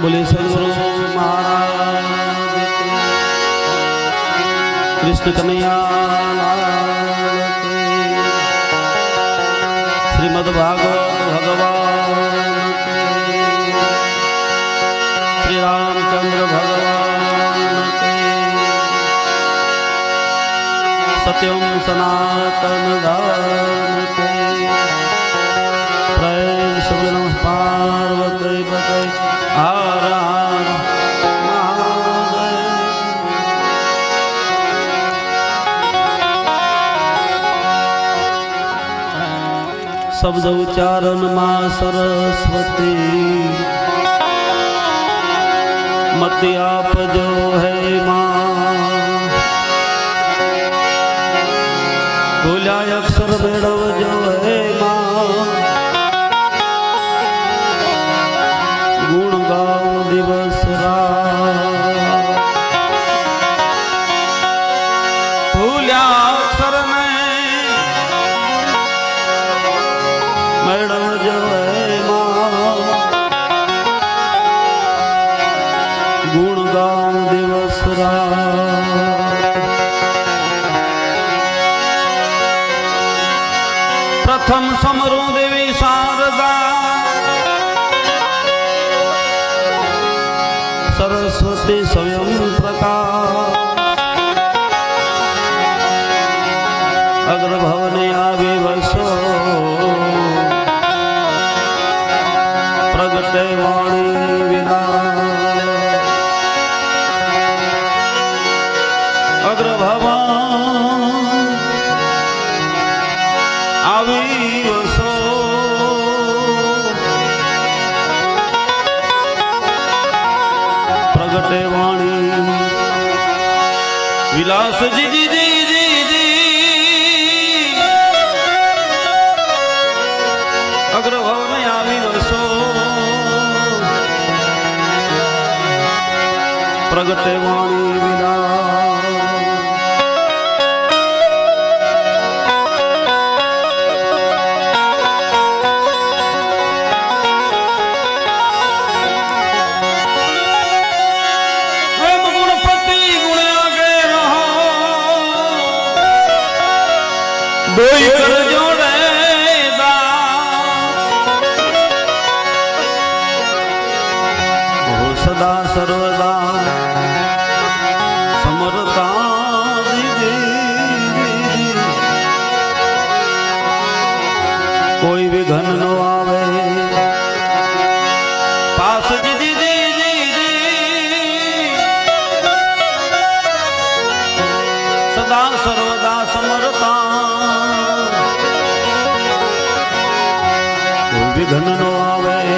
बोले सदगुरु महाराज कृष्ण कन्हैया श्रीमद् भागवत भगवान श्री रामचंद्र भगवान सत्यम सनातन धर्म के प्रेम सब नमः पार्वती पते हर हर महादेव। शब्द उच्चारण मां सरस्वती मत आप जो है मां बोला अक्षर बेड़व जो है मां गुण गाओ दिवस रात भूल्या अक्षर में बेड़व जो है मां गुण गाओ दिवस रात। प्रथम समरू देवी शारदा सरस्वती स्वयं प्रकाश अग्र भवने आविवसो प्रगटे वाणी विना अग्र भवन आविवसो प्रगटे वाणी विलास जी जी जी जी जी अग्र भवन आविवसो प्रगटे वाणी विलास। दोई कर जोड़े हो सदा सर्वदा समरता कोई भी घन न आवे पास जी जी जी जी जी सदा सर्वदा समरता विघन नो आवे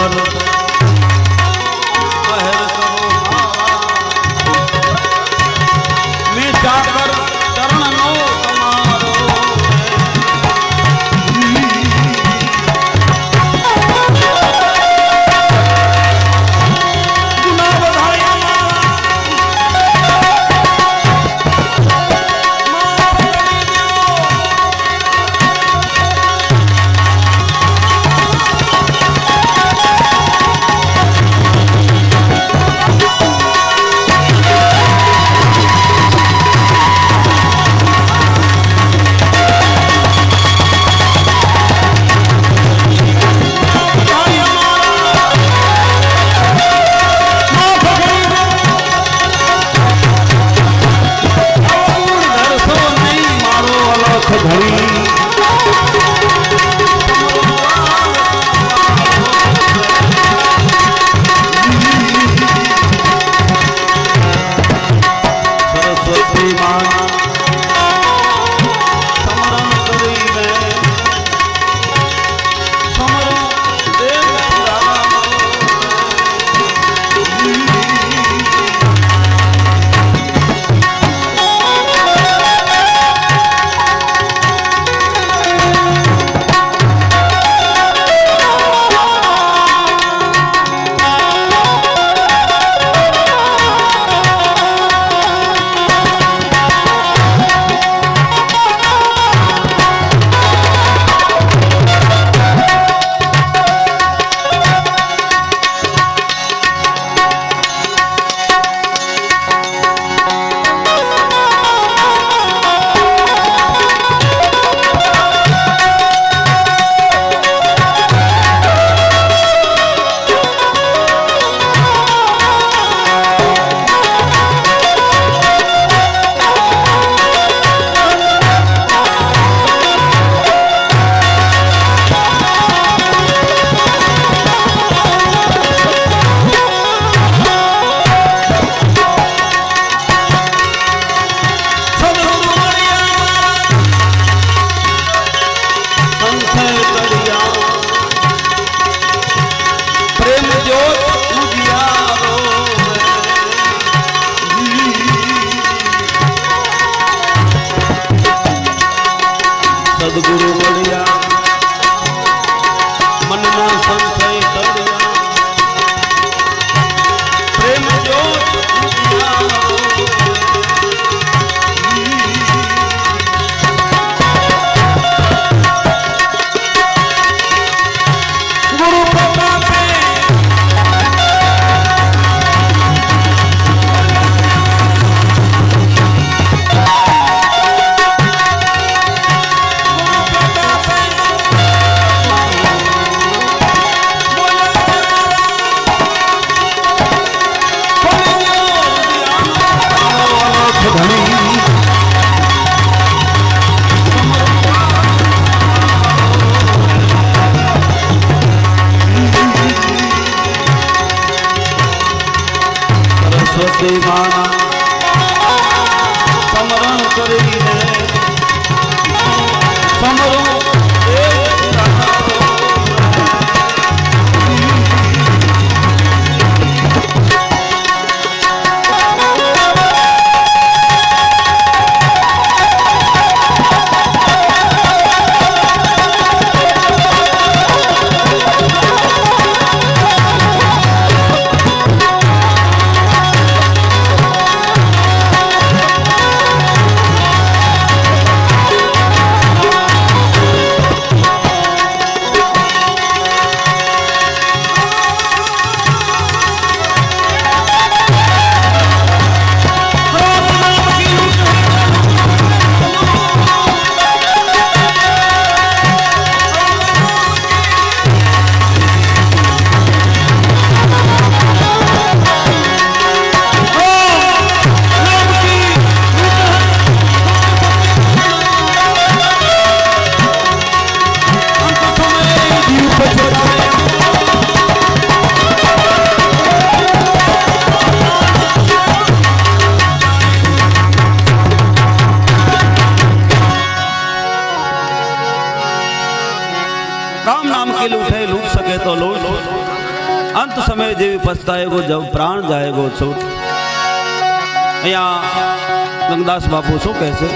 સદગુરુ મળ્યા મનના સંશય તળ્યા પ્રેમ જ્યોત ગુરુ પ્રતાપે સરસ્વતી માના સમરણ કરીને સમરો જેવી પછતાएगो जब प्राण जाएगो છો અહીંયા ગંગદાસ બાપુ શું કહે છે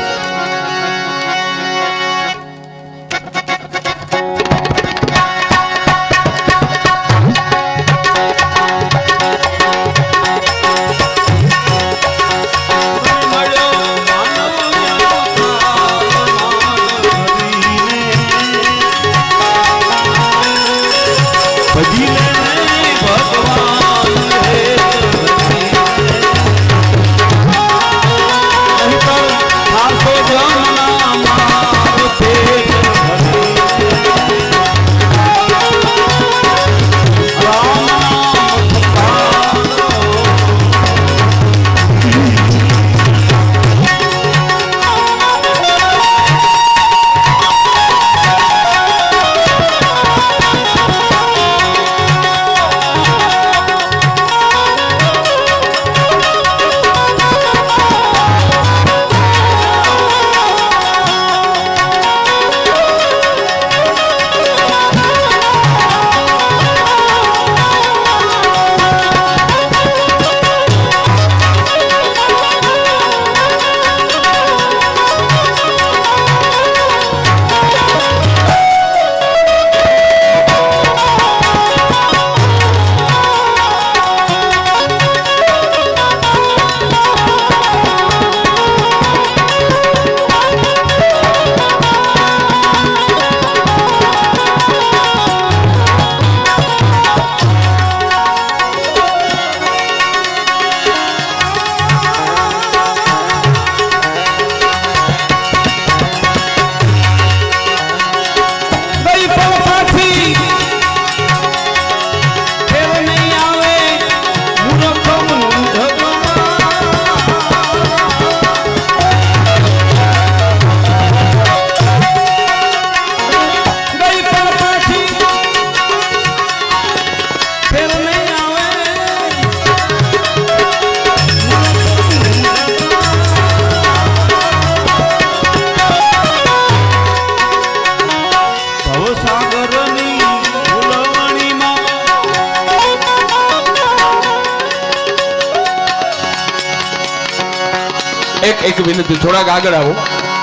એક વિનંતી થોડાક આગળ આવો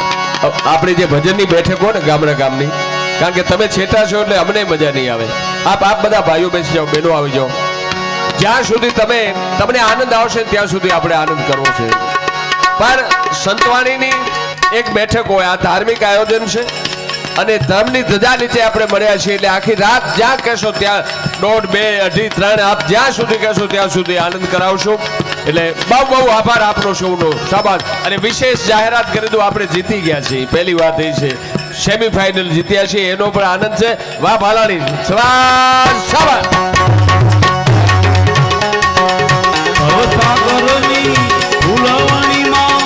આપણી જે ભજનની બેઠક હોય ને ગામડા ગામની કારણ કે તમે છેટા છો એટલે અમને મજા નહીં આવે આપ બધા ભાઈઓ બેસી જાઓ બહેનો આવી જાઓ જ્યાં સુધી તમને આનંદ આવશે ત્યાં સુધી આપણે આનંદ કરવો છે પણ સંતવાણીની એક બેઠક હોય આ ધાર્મિક આયોજન છે અને ધર્મની ધજા નીચે આપણે મળ્યા છીએ એટલે આખી રાત જ્યાં કહેશો ત્યાં 1:30, 2, 2:30, 3 આપ જ્યાં સુધી કહેશો ત્યાં સુધી આનંદ કરાવશું એટલે બહુ આભાર આપનો સૌનો શાબાશ અને વિશેષ જાહેરાત કરી દઉં આપણે જીતી ગયા છીએ પહેલી વાત એ છે સેમીફાઇનલ જીત્યા છીએ એનો પણ આનંદ છે વાહ ભાલાણી શાબાશ સાગરની ફૂલવણીમાં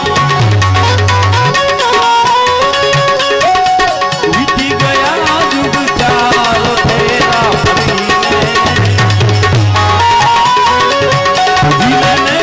વીતી ગયા યુગ ચાર ફેરા ભગવાન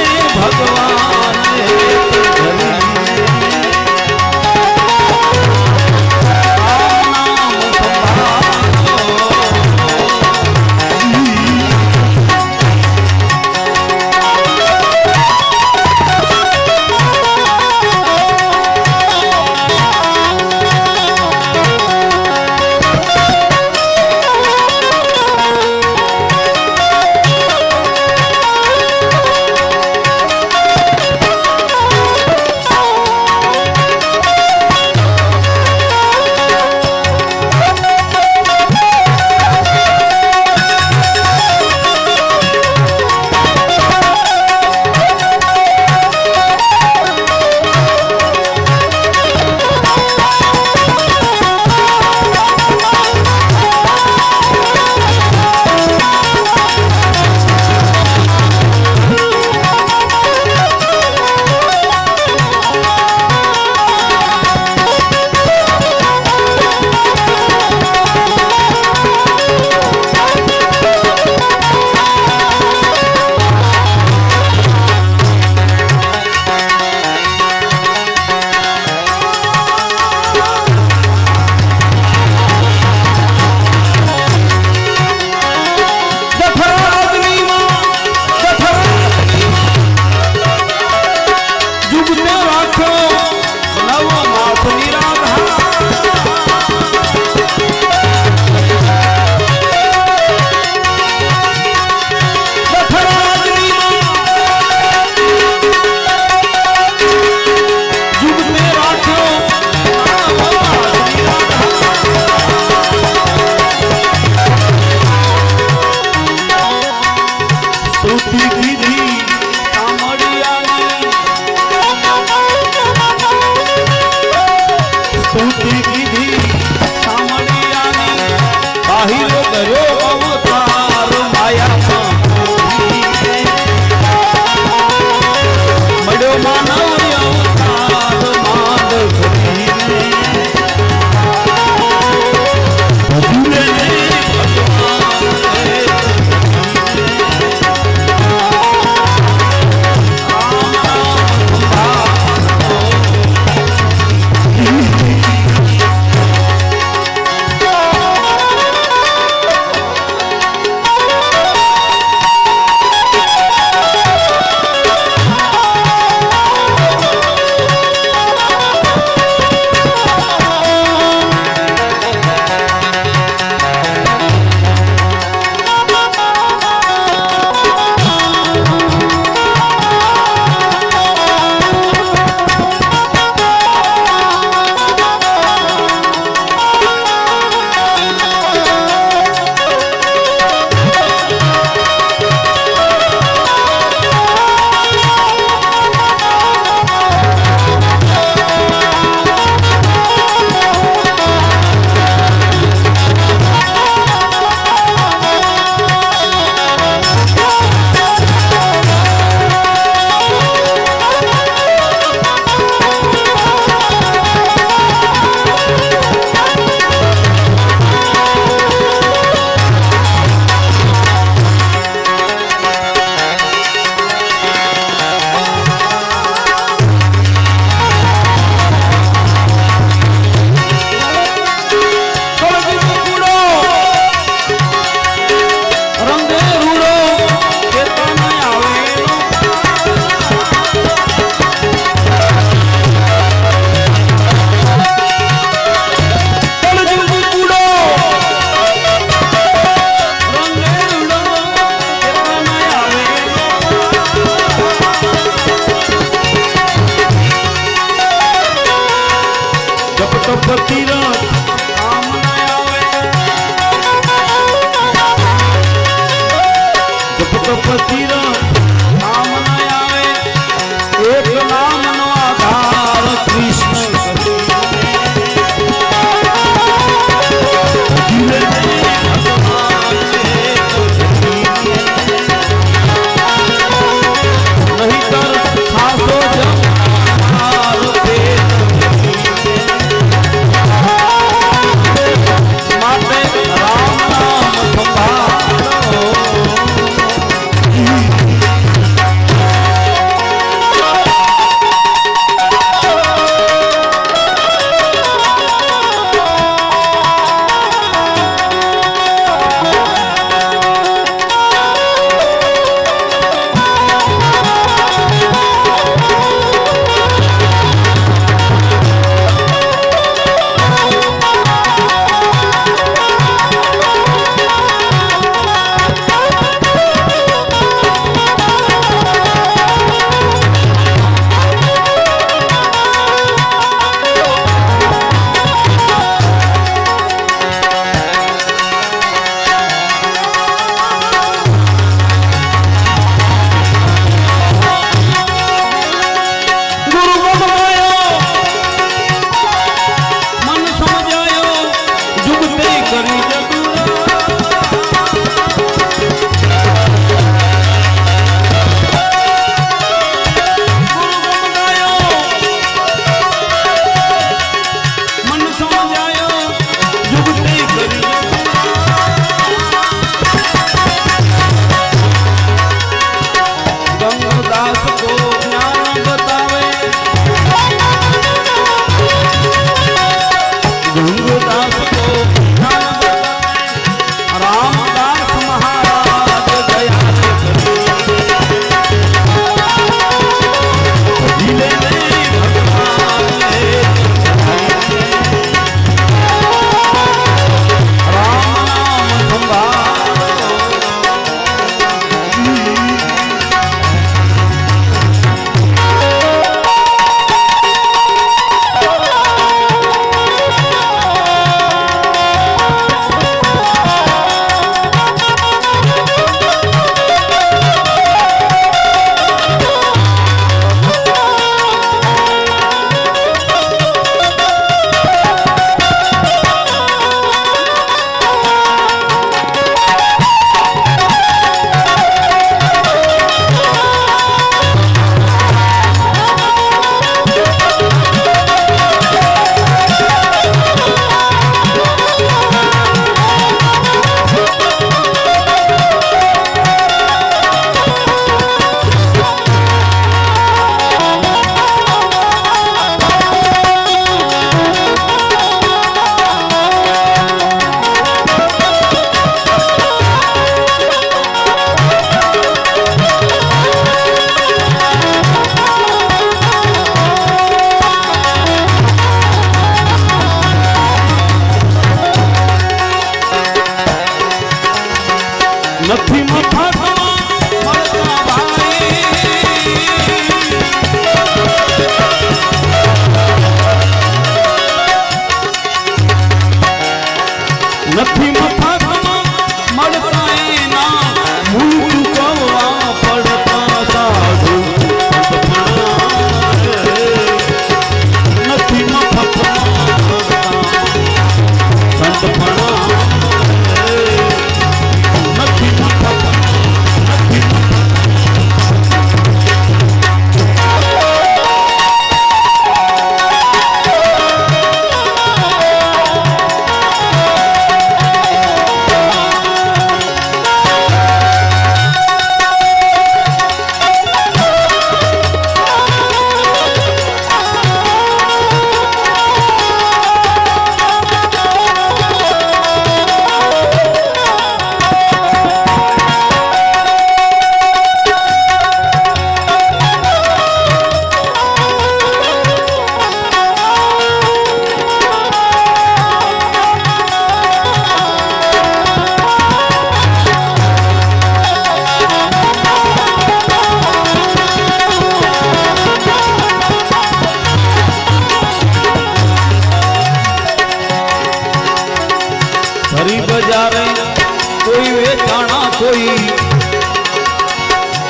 ચિર નામ ન આવે એક નામનો આધાર કૃષ્ણ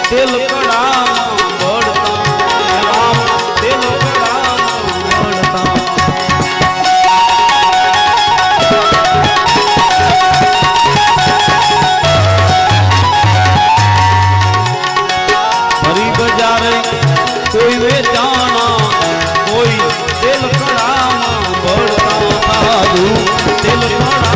તેલ કડામાં બળતા રામ તેલ કડામાં બળતા હરી બજારે કોઈ વેચાણા કોઈ તેલ કડામાં બળતા સાધુ તેલ કડા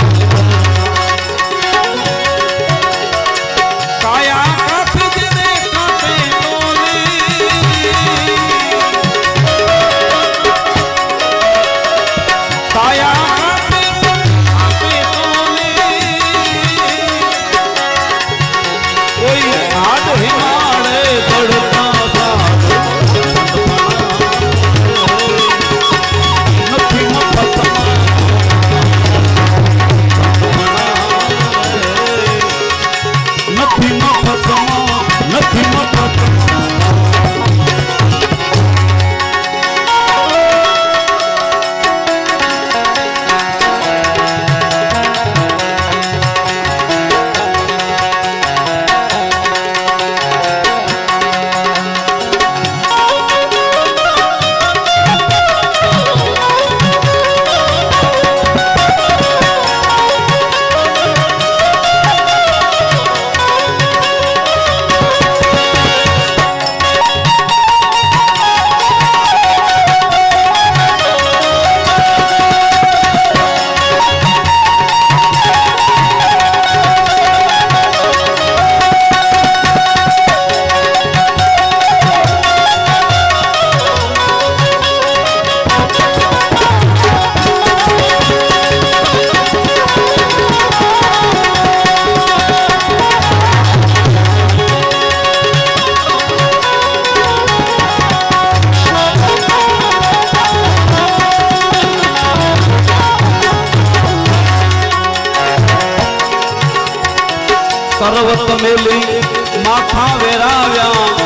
सर्वत मेली माथा वेराव्या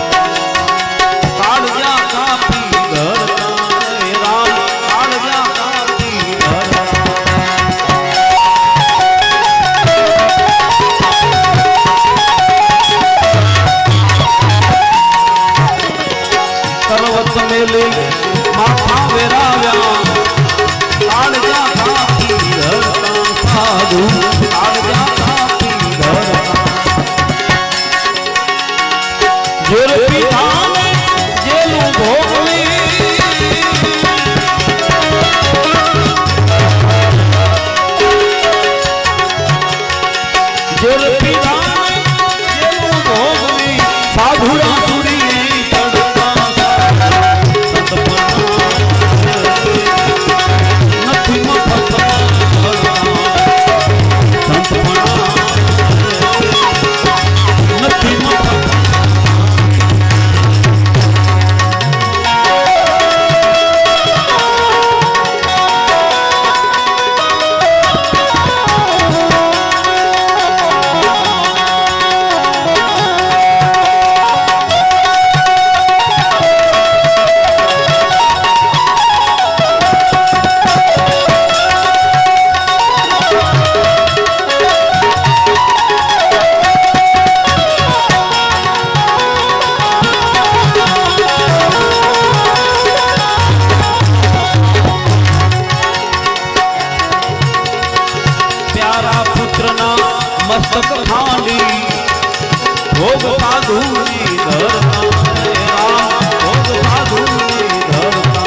काळजा कापी घरता राम काळजा कापी सर्वत मेली माथा वेराव्या काळजा कापी घरता साधू काळजा मस्तक खांडी भोग साधु धरता भोग साधु धरता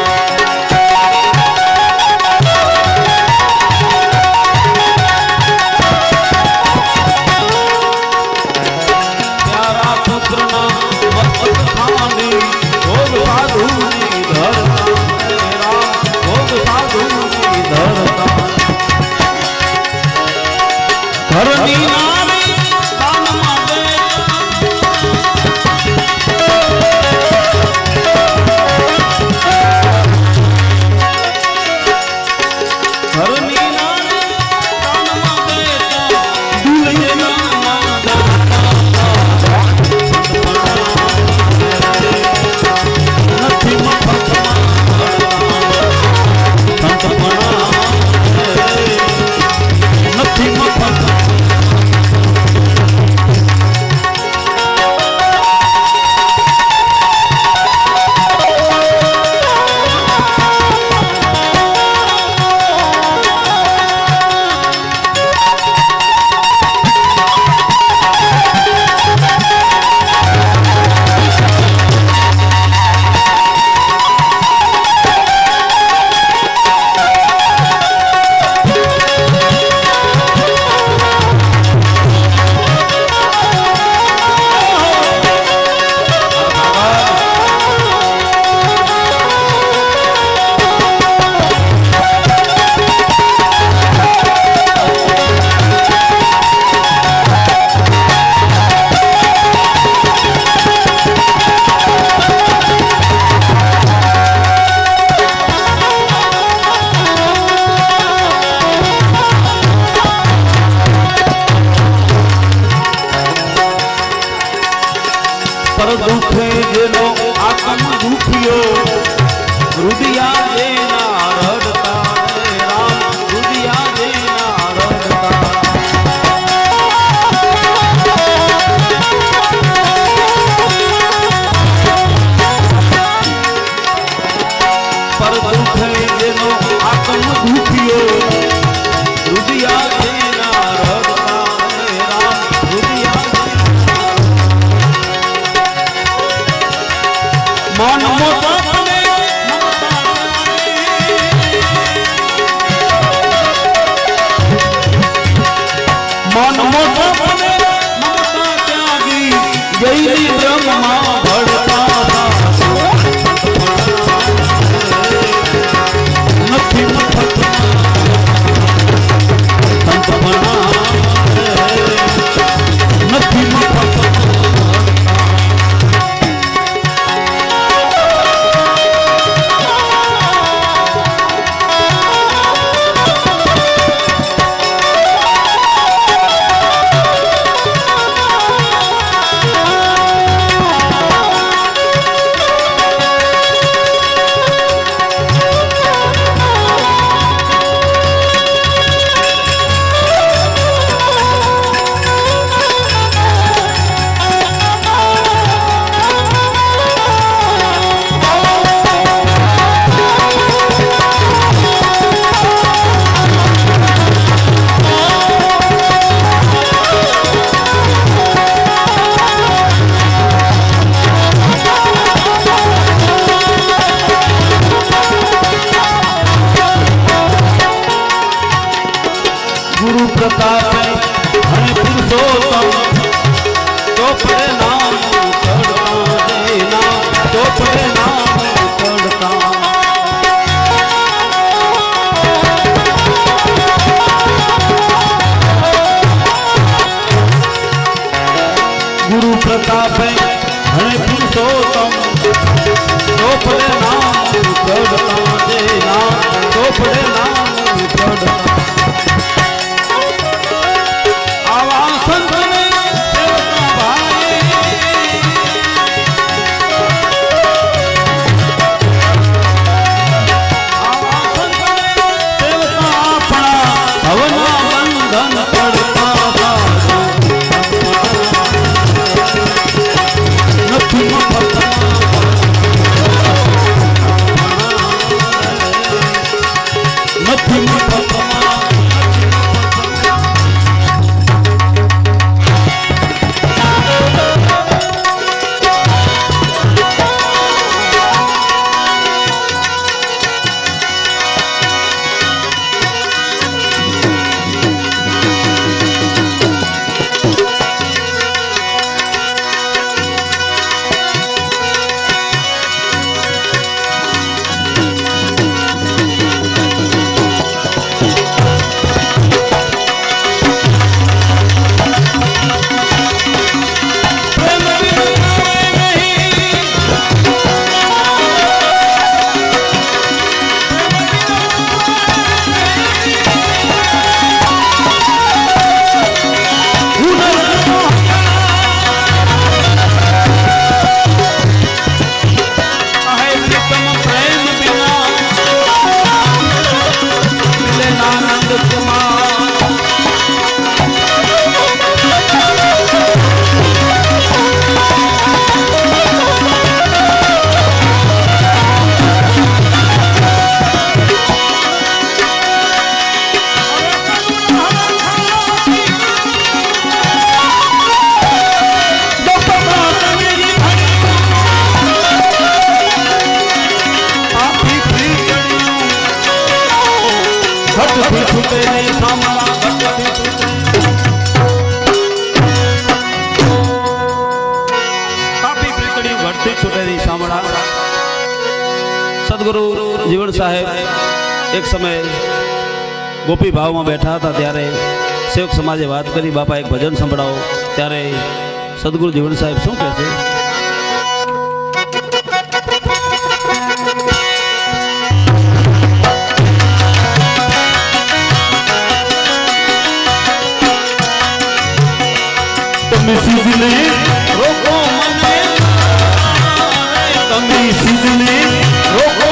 प्यारा पुत्र ना मस्तक खांडी भोग साधु धरता भोग साधु धरता धरनी नारी दान मांगे पर दुखे जेनो आत्म दुखियो रुदिया जेना रड़ता रे राम रुदिया जेना रड़ता पर दुखे जेनो आत्म दुखियो रुदिया जेना रड़ता रे राम रुदिया मन मोटा मन मोटा ममता त्यागी यही ब्रह्मा भड़ता था नथी मफत संत बना नथी मफत गुरु प्रताप हरि पुरुषोत्तम तो परिणाम चढ़ता देना तो परिणाम चढ़ता गुरु प्रताप हरि पुरुषोत्तम तो परिणाम चढ़ता देना तो परिणाम चढ़ता सदगुरु जीवन साहेब एक समय गोपी भाव में बैठा था त्यारे सेवक समाजे बात करी बापा एक भजन संभळाओ त्यारे सदगुरु जीवन साहेब शू कहे रोको સિદ્ધને રોકો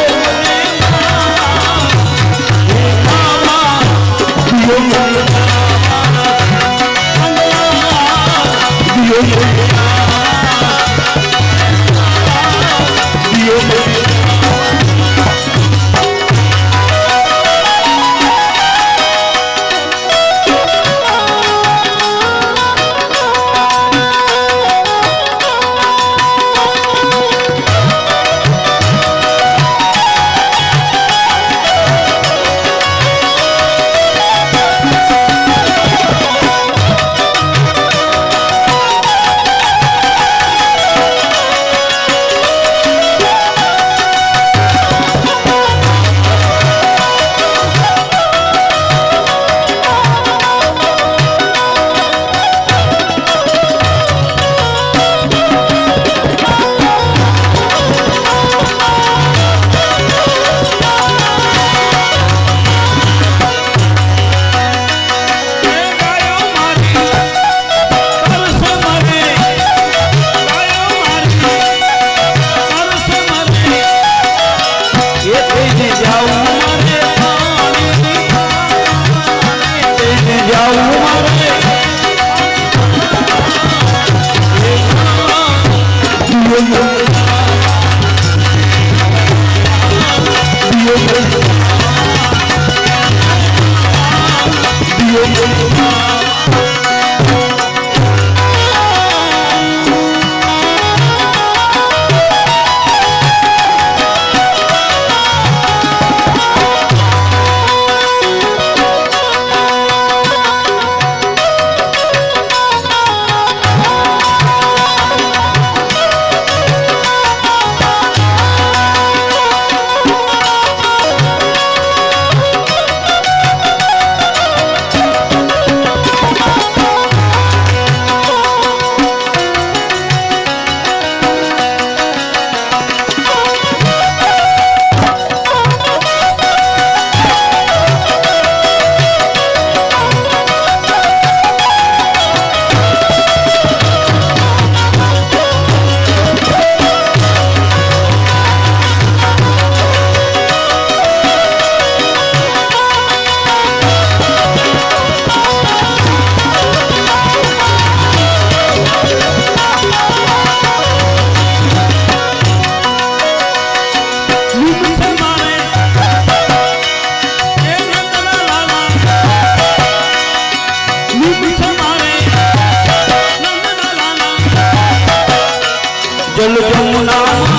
जल जमुना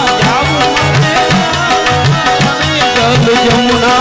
जल जमुना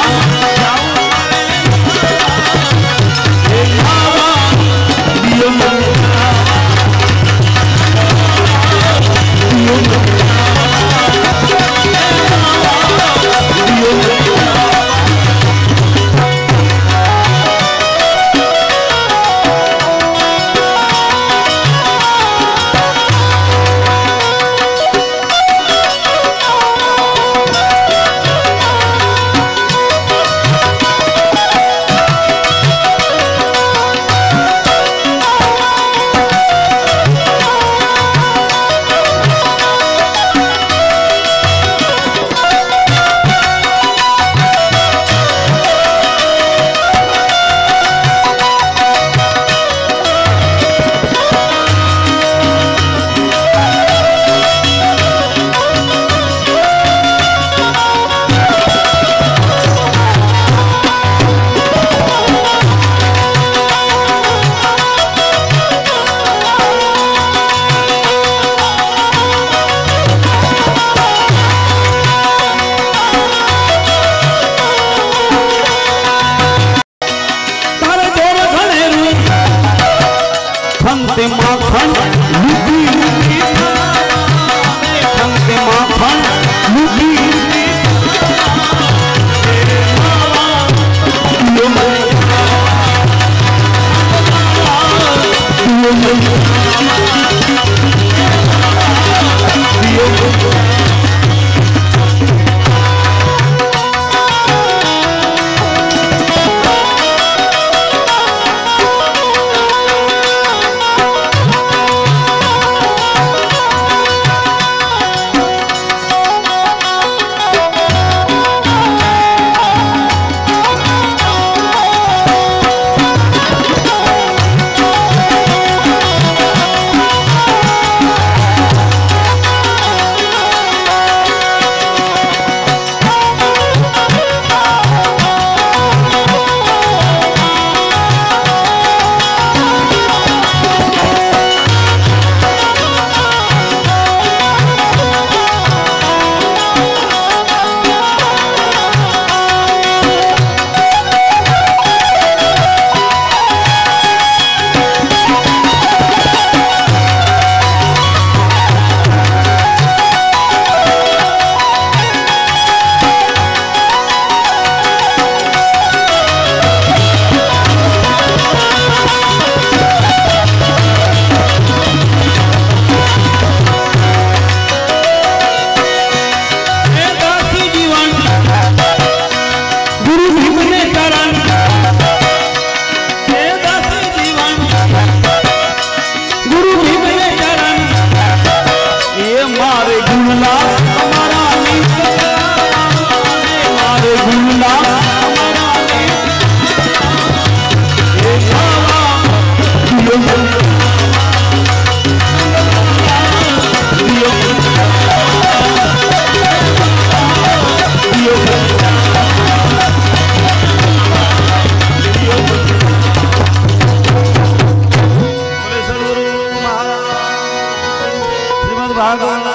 શ્રીમદ ભાગવત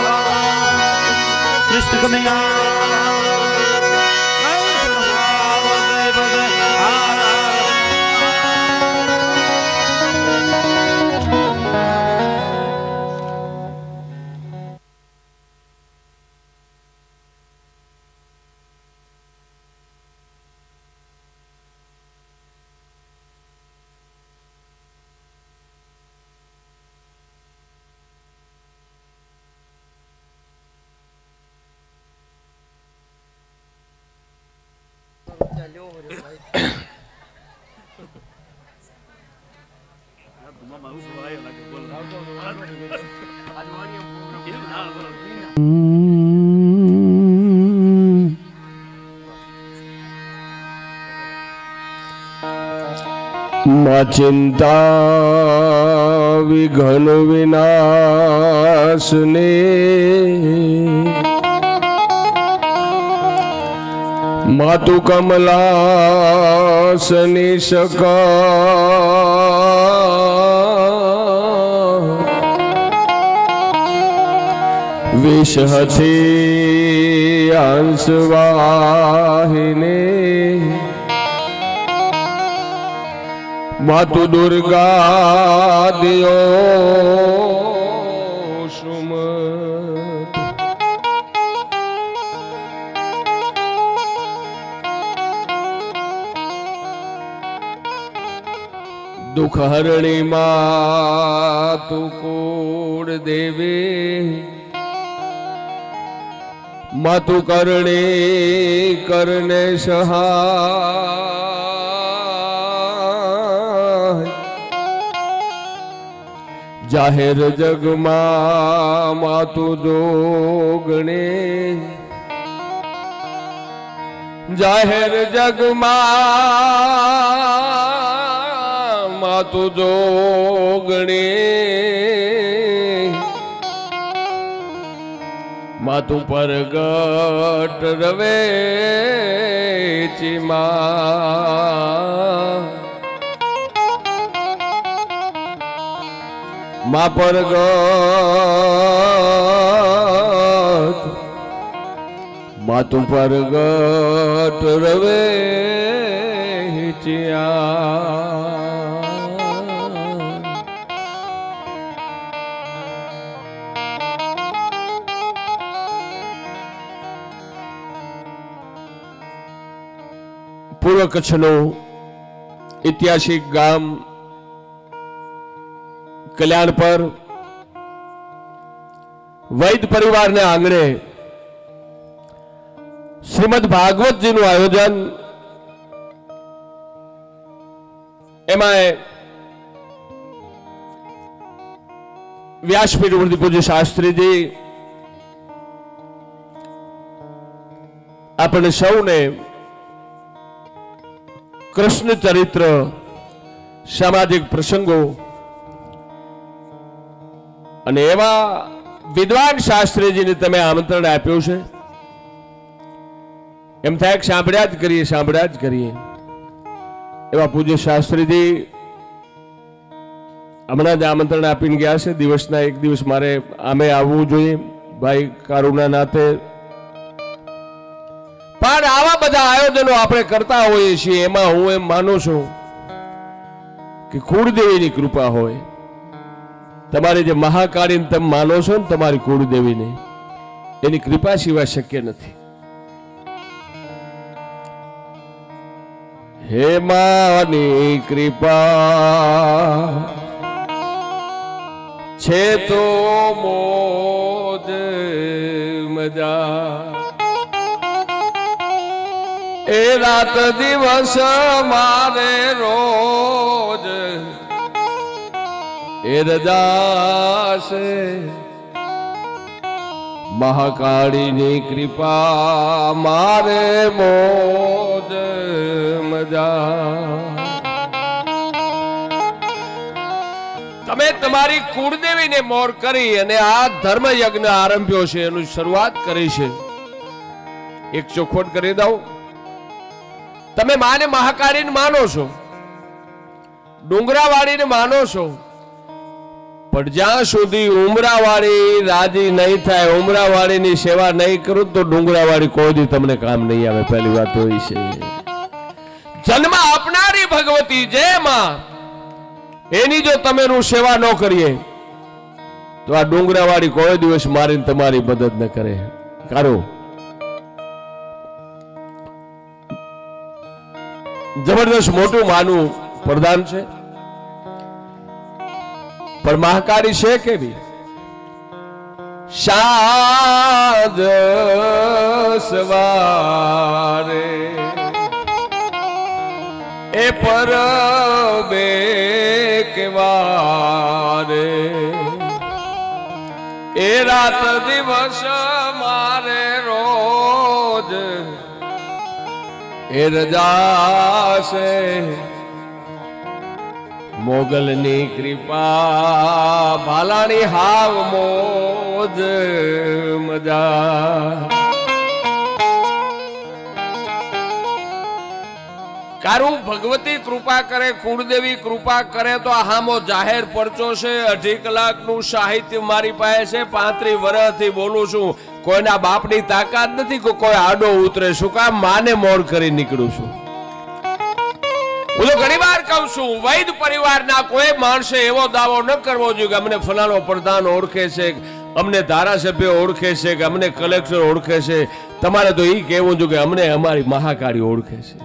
કૃષ્ણ કનૈયા चिंता विघन विनाशने मातु कमलासनि सका विषहते अंशवाहिने मातु दुर्गा दियो सुमत दुख हरणी मातु कूड़ देवे मातु करणे करने सहाय जाहिर जग मातु जोगणे जाहिर जग मातु जोगणे मातु परगट रवे चिमा मा परगट मातु परगट रवे चिया पूर्व कच्छनो ऐतिहासिक गाम कल्याणपर वैद परिवार ने आंगणे श्रीमद भागवत जी नु आयोजन एमां व्यासपीठ वरती पूज्य शास्त्री जी अपने सौने कृष्ण चरित्र सामाजिक प्रसंगों અને એવા વિદ્વાન શાસ્ત્રીજીને તમે આમંત્રણ આપ્યું છે એમ થાય કે સાંભળ્યા જ કરીએ એવા પૂજ્ય શાસ્ત્રીજી હમણાં જ આમંત્રણ આપીને ગયા છે દિવસના એક દિવસ મારે આમે આવવું જોઈએ ભાઈ કારુના નાતે પણ આવા બધા આયોજનો આપણે કરતા હોઈએ છીએ એમાં હું એમ માનું છું કે કુળદેવીની કૃપા હોય તમારી જે મહાકાળી તમે માનો છો ને તમારી કુળદેવીને એની કૃપા સિવાય શક્ય નથી હે માની કૃપા છે તો મોજ મજા એ રાત દિવસ મારે રોજ એ રજા છે મહાકાળીની કૃપા મારે મોજ મજા તમે તમારી કુળદેવીને મોર કરી અને આ ધર્મ યજ્ઞ આરંભ્યો છે એનું શરૂઆત કરી છે એક ચોખવટ કરી દઉં તમે માને મહાકાળીને માનો છો ડુંગરાવાળીને માનો છો પણ જ્યાં સુધી ઉમરાવાળી રાજી નહીં થાય, ઉમરાવાળીની સેવા નહીં કરું તો ડુંગરાવાળી કોઈ દી તમને કામ નહીં આવે. પહેલી વાત તો એ છે. જન્મ આપનારી ભગવતી જે માં, એની જો તમે સેવા ન કરીએ તો આ ડુંગરાવાળી કોઈ દિવસ મારીને તમારી મદદ ન કરે. કારો જબરદસ્ત મોટું માનું પ્રધાન છે, પણ મહાકાળી છે કેવી? સાંજ સવારે એ પર બે કેવારે એ રાત દિવસ મારે રોજ એ રજા છે. મોગલની કૃપા ભાલાની હાવ મોજ મજા. કારું ભગવતી કૃપા કરે, કુળદેવી કૃપા કરે તો હામો જાહેર પરચો છે. 2.5 કલાકનું સાહિત્ય મારી પાસે છે. 35 વર્ષથી બોલું છું. કોઈના બાપની તાકાત નથી કે કોઈ આડો ઉતરે. શું કામ? માને મોર કરી નીકળું છું. હું તો ઘણી વાર કહું છું, વૈદ પરિવારના કોઈ માણસે એવો દાવો ન કરવો જોઈએ કે અમને ફલાણો પ્રધાન ઓળખે છે, અમને ધારાસભ્ય ઓળખે છે, કે અમને કલેક્ટર ઓળખે છે. તમારે તો એ કહેવું જોઈએ કે અમને અમારી મહાકાળી ઓળખે છે.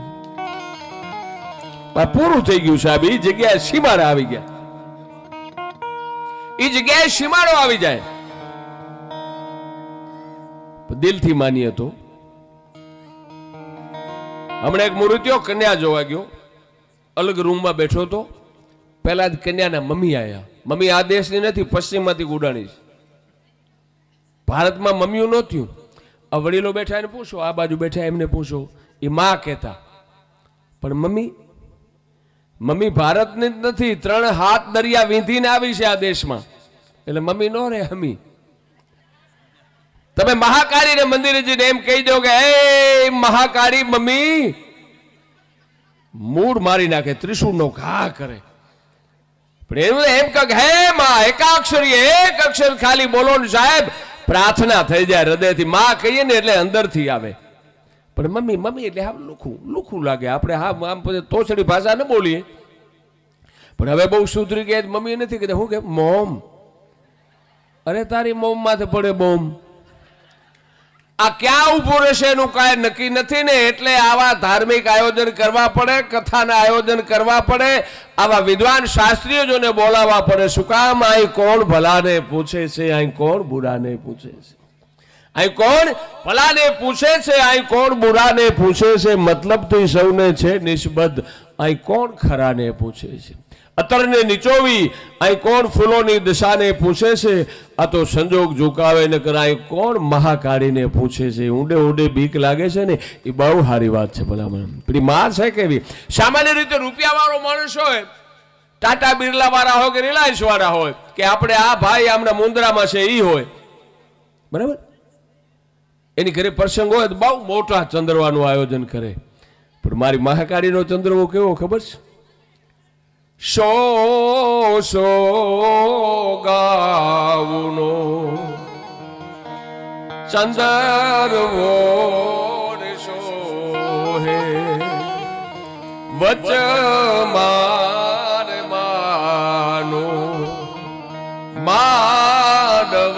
પૂરું થઈ ગયું સાહેબ. એ જગ્યાએ સીમાડા આવી ગયા. એ જગ્યાએ સીમાડો આવી જાય. દિલથી માનીએ તો હમણાં એક મૃત્યો કન્યા જોવા ગયો, અલગ રૂમમાં બેઠો હતો. પહેલા જ કન્યાના મમ્મી આવ્યા. મમ્મી આ દેશની નથી, પશ્ચિમમાંથી ઉડાણી છે. ભારતમાં મમ્મીઓ નહોતી. આ વડીલો બેઠા એને પૂછો, આ બાજુ બેઠા એમને પૂછો, એ માં કહેતા. પણ મમ્મી ભારતની જ નથી, 3 હાથ દરિયા વીંધીને આવી છે આ દેશમાં. એટલે મમ્મી નો રે હમી. તમે મહાકાળીને મંદિરે જઈને એમ કહી દો કે એ મહાકાળી મમ્મી, મૂળ મારી નાખે, ત્રિશૂળનો ઘા કરે. પણ એમ કહે હે માં, એકાક્ષરી, એક અક્ષર ખાલી બોલો ને સાહેબ, પ્રાર્થના થઈ જાય હૃદયથી. માં કહીએ ને એટલે અંદરથી આવે. પણ મમ્મી એટલે હા લુખું લાગે. આપણે હા આમ પછી તોછડી ભાષા ન બોલીએ. પણ હવે બહુ સુધરી ગયા. મમ્મી નથી કહેતા, હું કે મોમ. અરે તારી મોમ માથે પડે બોમ. આ ક્યાં ઉભું રહેશે એનું કાંઈ નક્કી નથી ને. એટલે આવા ધાર્મિક આયોજન કરવા પડે, કથાના આયોજન કરવા પડે, આવા વિદ્વાન શાસ્ત્રીઓને બોલાવવા પડે. શું કામ? અહીં કોણ ભલાને પૂછે છે, અહીં કોણ બુરાને પૂછે છે, અહીં કોણ ભલાને પૂછે છે, અહીં કોણ બુરાને પૂછે છે. મતલબથી સૌને છે નિસ્બદ્ધ, અહીં કોણ ખરાને પૂછે છે. અત્તરને નીચોવી અહીં કોણ ફૂલોની દિશાને પૂછે છે. આ તો સંજોગ ઝુકાવે ને કરે, અહીં કોણ મહાકાળીને પૂછે છે. ઊંડે ઊંડે બીક લાગે છે ને, એ બહુ સારી વાત છે. ભલામણ પેલી માં છે કેવી? સામાન્ય રીતે રૂપિયા વાળો માણસ હોય, ટાટા બિરલા વાળા હોય કે રિલાયન્સ વાળા હોય, કે આપણે આ ભાઈ આમના મુંદ્રામાં છે એ હોય, બરાબર, એની ઘરે પ્રસંગ હોય તો બહુ મોટા ચંદ્રવાનું આયોજન કરે. પણ મારી મહાકાળીનો ચંદ્રવો કેવો ખબર છે? 100 ગાઉનો ચંદ્રવો શોહે વચ માર માનો માડવ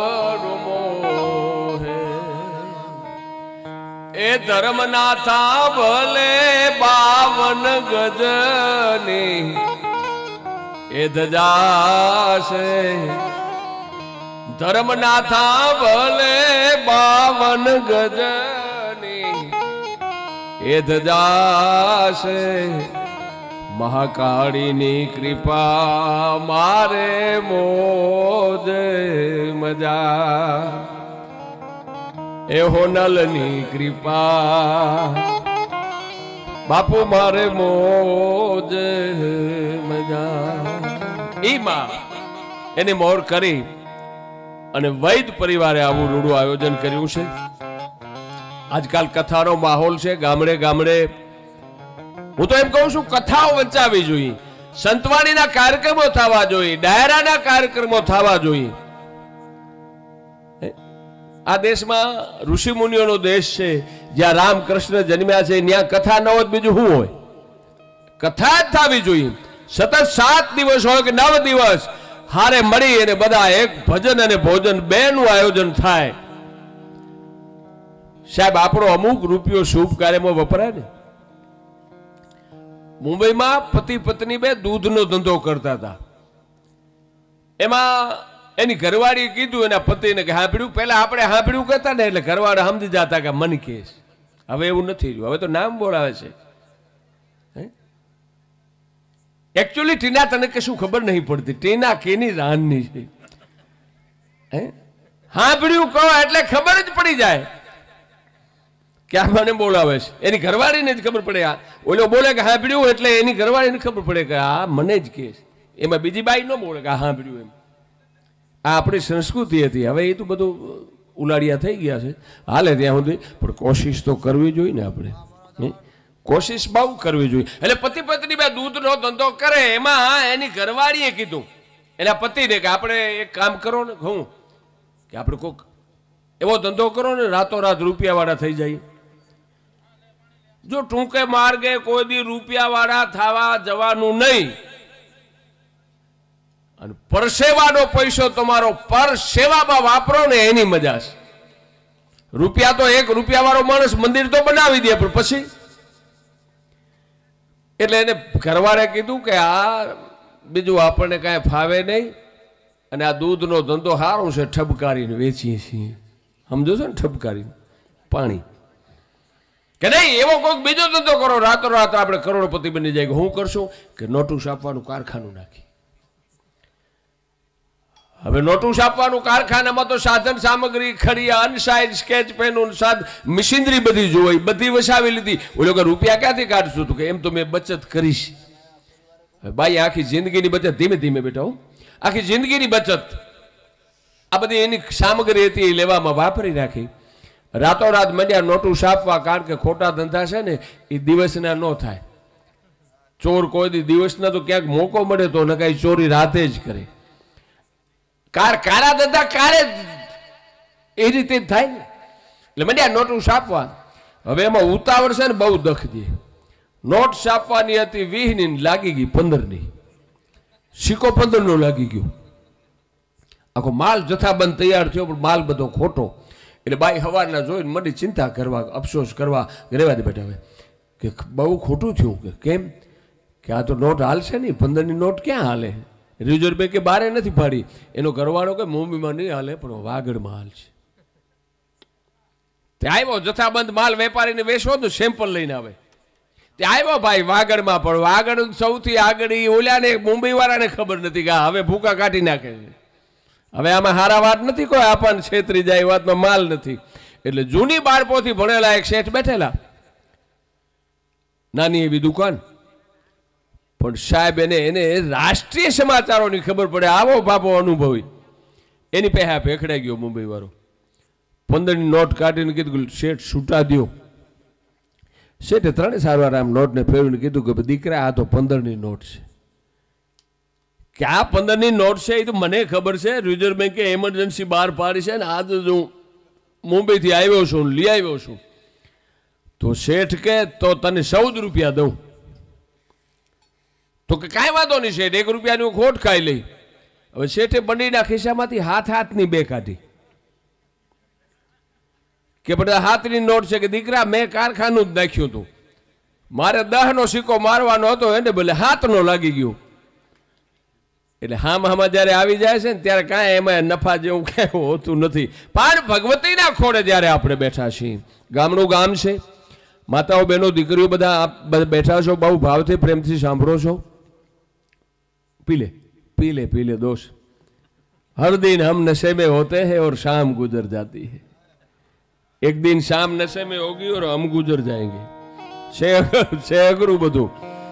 મોહે. એ ધર્મનાથા ભલે 52 ગજની એ ધજા છે. ધર્મનાથા ભલે 52 ગજની એ ધજા છે. મહાકાળીની કૃપા મારે મોજ મજા. એ હોનલની કૃપા બાપુ મારે મોજ મજા. ઈ માં એને મોર કરી અને વૈદ પરિવારે આવું રૂડું આયોજન કર્યું છે. આજકાલ કથાનો માહોલ છે ગામડે ગામડે. હું તો એમ કહું છું કથાઓ વંચાવી જોઈએ. સંતવાણીના કાર્યક્રમો થવા જોઈએ, ડાયરાના કાર્યક્રમો થવા જોઈએ. આ દેશમાં ઋષિ મુનિઓનો દેશ છે, જ્યાં રામકૃષ્ણ જન્મ્યા છે, ત્યાં કથા ન હોય બીજું શું હોય? કથા જ થવી જોઈએ. સતત 7 દિવસ હોય કે 9 દિવસ હારે મળી અને બધા એક ભજન અને ભોજન બેનું આયોજન થાય. સાહેબ, આપણો અમુક રૂપિયો શુભ કાર્યમાં વપરાય ને. મુંબઈમાં પતિ પત્ની બે દૂધનો ધંધો કરતા હતા. એમાં એની ઘરવાળી કીધું એના પતિને કે સાંભળ્યું, પેલા આપણે સાંભળ્યું કહેતા ને એટલે ઘરવાળા સમજી જતા કે મન કેસ. હવે એવું નથી રહ્યું, હવે તો નામ બોલાવે છે. એકચ્યુઅલી ટીના તને કશું ખબર નહીં પડતી, ટીના કેની રાનની છે. સાંભળ્યું કહો એટલે ખબર જ પડી જાય કે આ મને બોલાવે છે. એની ઘરવાળીને જ ખબર પડે. ઓલો બોલે કે સાંભળ્યું એટલે એની ઘરવાળીને ખબર પડે કે આ મને જ કે. એમાં બીજી બાઈ ન બોલે કે આ સાંભળ્યું એમ. આ આપણી સંસ્કૃતિ હતી. હવે એ તો બધું ઉલાડિયા થઈ ગયા છે. હાલે ત્યાં સુધી, પણ કોશિશ તો કરવી જોઈએ ને આપણે. કોશિશ બહુ કરવી જોઈએ. એટલે પતિ પત્ની બે દૂધનો ધંધો કરે. એમાં એની ઘરવાળીએ કીધું એના પતિને કે આપણે એક કામ કરો ને, કહું કે આપણે કોક એવો ધંધો કરો ને રાતોરાત રૂપિયાવાળા થઈ જાય. જો ટૂંકે માર્ગે કોઈ દી રૂપિયાવાળા થવા જવાનું નહીં. અને પરસેવાનો પૈસો તમારો પરસેવામાં વાપરો ને એની મજા છે. રૂપિયા તો એક રૂપિયાવાળો માણસ મંદિર તો બનાવી દે, પણ પછી એટલે એને ઘરવાળે કીધું કે આ બીજું આપણને કાંઈ ફાવે નહીં, અને આ દૂધનો ધંધો સારું છે, ઠબકારીને વેચીએ છીએ. સમજો છો ને, ઠબકારીને પાણી કે નહીં. એવો કોઈક બીજો ધંધો કરો, રાતોરાત આપણે કરોડપતિ બની જાય. હું કરશું કે નોટું છાપવાનું કારખાનું નાખી. હવે નોટું છાપવાનું કારખાનામાં તો સાધન સામગ્રી, ખડિયા, અનસાઇઝ, સ્કેચ પેન, મશીનરી બધી જોઈ, બધી વસાવી લીધી. ઓલો કે રૂપિયા ક્યાંથી કાઢશું? તો કે એમ તો મેં બચત કરીશ. ભાઈ આખી જિંદગીની બચત, ધીમે ધીમે બેટા, આખી જિંદગીની બચત આ બધી એની સામગ્રી હતી એ લેવામાં વાપરી નાખી. રાતોરાત મંડ્યા નોટું છાપવા. કારણ કે ખોટા ધંધા છે ને એ દિવસના ન થાય. ચોર કોઈ દી દિવસના તો ક્યાંક મોકો મળે તો ન કાંઈ ચોરી રાતે જ કરે. કારા ધંધા કારે એ રીતે જ થાય ને. એટલે મંડ્યા નોટું છાપવા. હવે એમાં ઉતાવળ છે ને બહુ દખ દે. નોટ છાપવાની હતી 20ની, લાગી ગઈ 15ની. સિક્કો 15નો લાગી ગયો. આખો માલ જથ્થાબંધ તૈયાર થયો, પણ માલ બધો ખોટો. એટલે બાઈ હવારના જોઈને મંડી ચિંતા કરવા, અફસોસ કરવા. રહેવા દે બેટા, હવે કે બહુ ખોટું થયું. કે કેમ? કે આ તો નોટ હાલશે નહીં, 15ની નોટ ક્યાં હાલે? રિઝર્વ બેંકે બારે નથી પાડી. એનો ઘરવાળો કે મુંબઈમાં નહીં હાલે, પણ વાગડમાં હાલશે. તે આવ્યો જથ્થાબંધ માલ વેપારીને વેચવો તો સેમ્પલ લઈને આવે. તે આવ્યો ભાઈ વાગડમાં, પણ વાગડ સૌથી આગળ ઓલાને મુંબઈ વાળાને ખબર નથી કે હવે ભૂકા કાઢી નાખે છે. હવે આમાં હારા વાત નથી, કોઈ આપણને છેતરી જાય એ વાતમાં માલ નથી. એટલે જૂની બાળપોથી ભણેલા એક શેઠ બેઠેલા, નાની એવી દુકાન. પણ સાહેબ એને રાષ્ટ્રીય સમાચારોની ખબર પડે. આવો બાપો અનુભવી. એની પહેલા ભેખડાઈ ગયો મુંબઈ વાળો. 15ની નોટ કાઢીને કીધું શેઠ છૂટા દો. શેઠે 3 સારવાર આમ નોટને ફેરવીને કીધું કે દીકરા આ તો 15ની નોટ છે. કે આ 15ની નોટ છે એ તો મને ખબર છે, રિઝર્વ બેંકે એમરજન્સી બહાર પાડી છે ને આજ હું મુંબઈથી આવ્યો છું, લઈ આવ્યો છું. તો શેઠ કે તો તને 14 રૂપિયા દઉં. તો કે કાંઈ વાંધો નહીં શેઠ, 1 રૂપિયાની ખોટ ખાઈ લઈ. હવે શેઠે બંડીના ખિસ્સામાંથી હાથની 2 કાઢી. કે બધા હાથની નોટ છે. કે દીકરા મેં કારખાનું જ નાખ્યું હતું, મારે 10નો સિક્કો મારવાનો હતો, એને ભલે 7નો લાગી ગયો. એટલે હામાં જયારે આવી જાય છે ને ત્યારે કાંઈ એમાં નફા જેવું કાંઈ હોતું નથી. પણ ભગવતીના ખોળે જયારે આપણે બેઠા છીએ, ગામનું ગામ છે, માતાઓ બહેનો દીકરીઓ બધા બેઠા છો, બહુ ભાવથી પ્રેમથી સાંભળો છો. पी ले दोस्त, हर दिन हम नशे में होते हैं और शाम गुजर जाती है. एक दिन शाम नशे में होगी और हम गुजर जाएंगे. शेगरू બધું.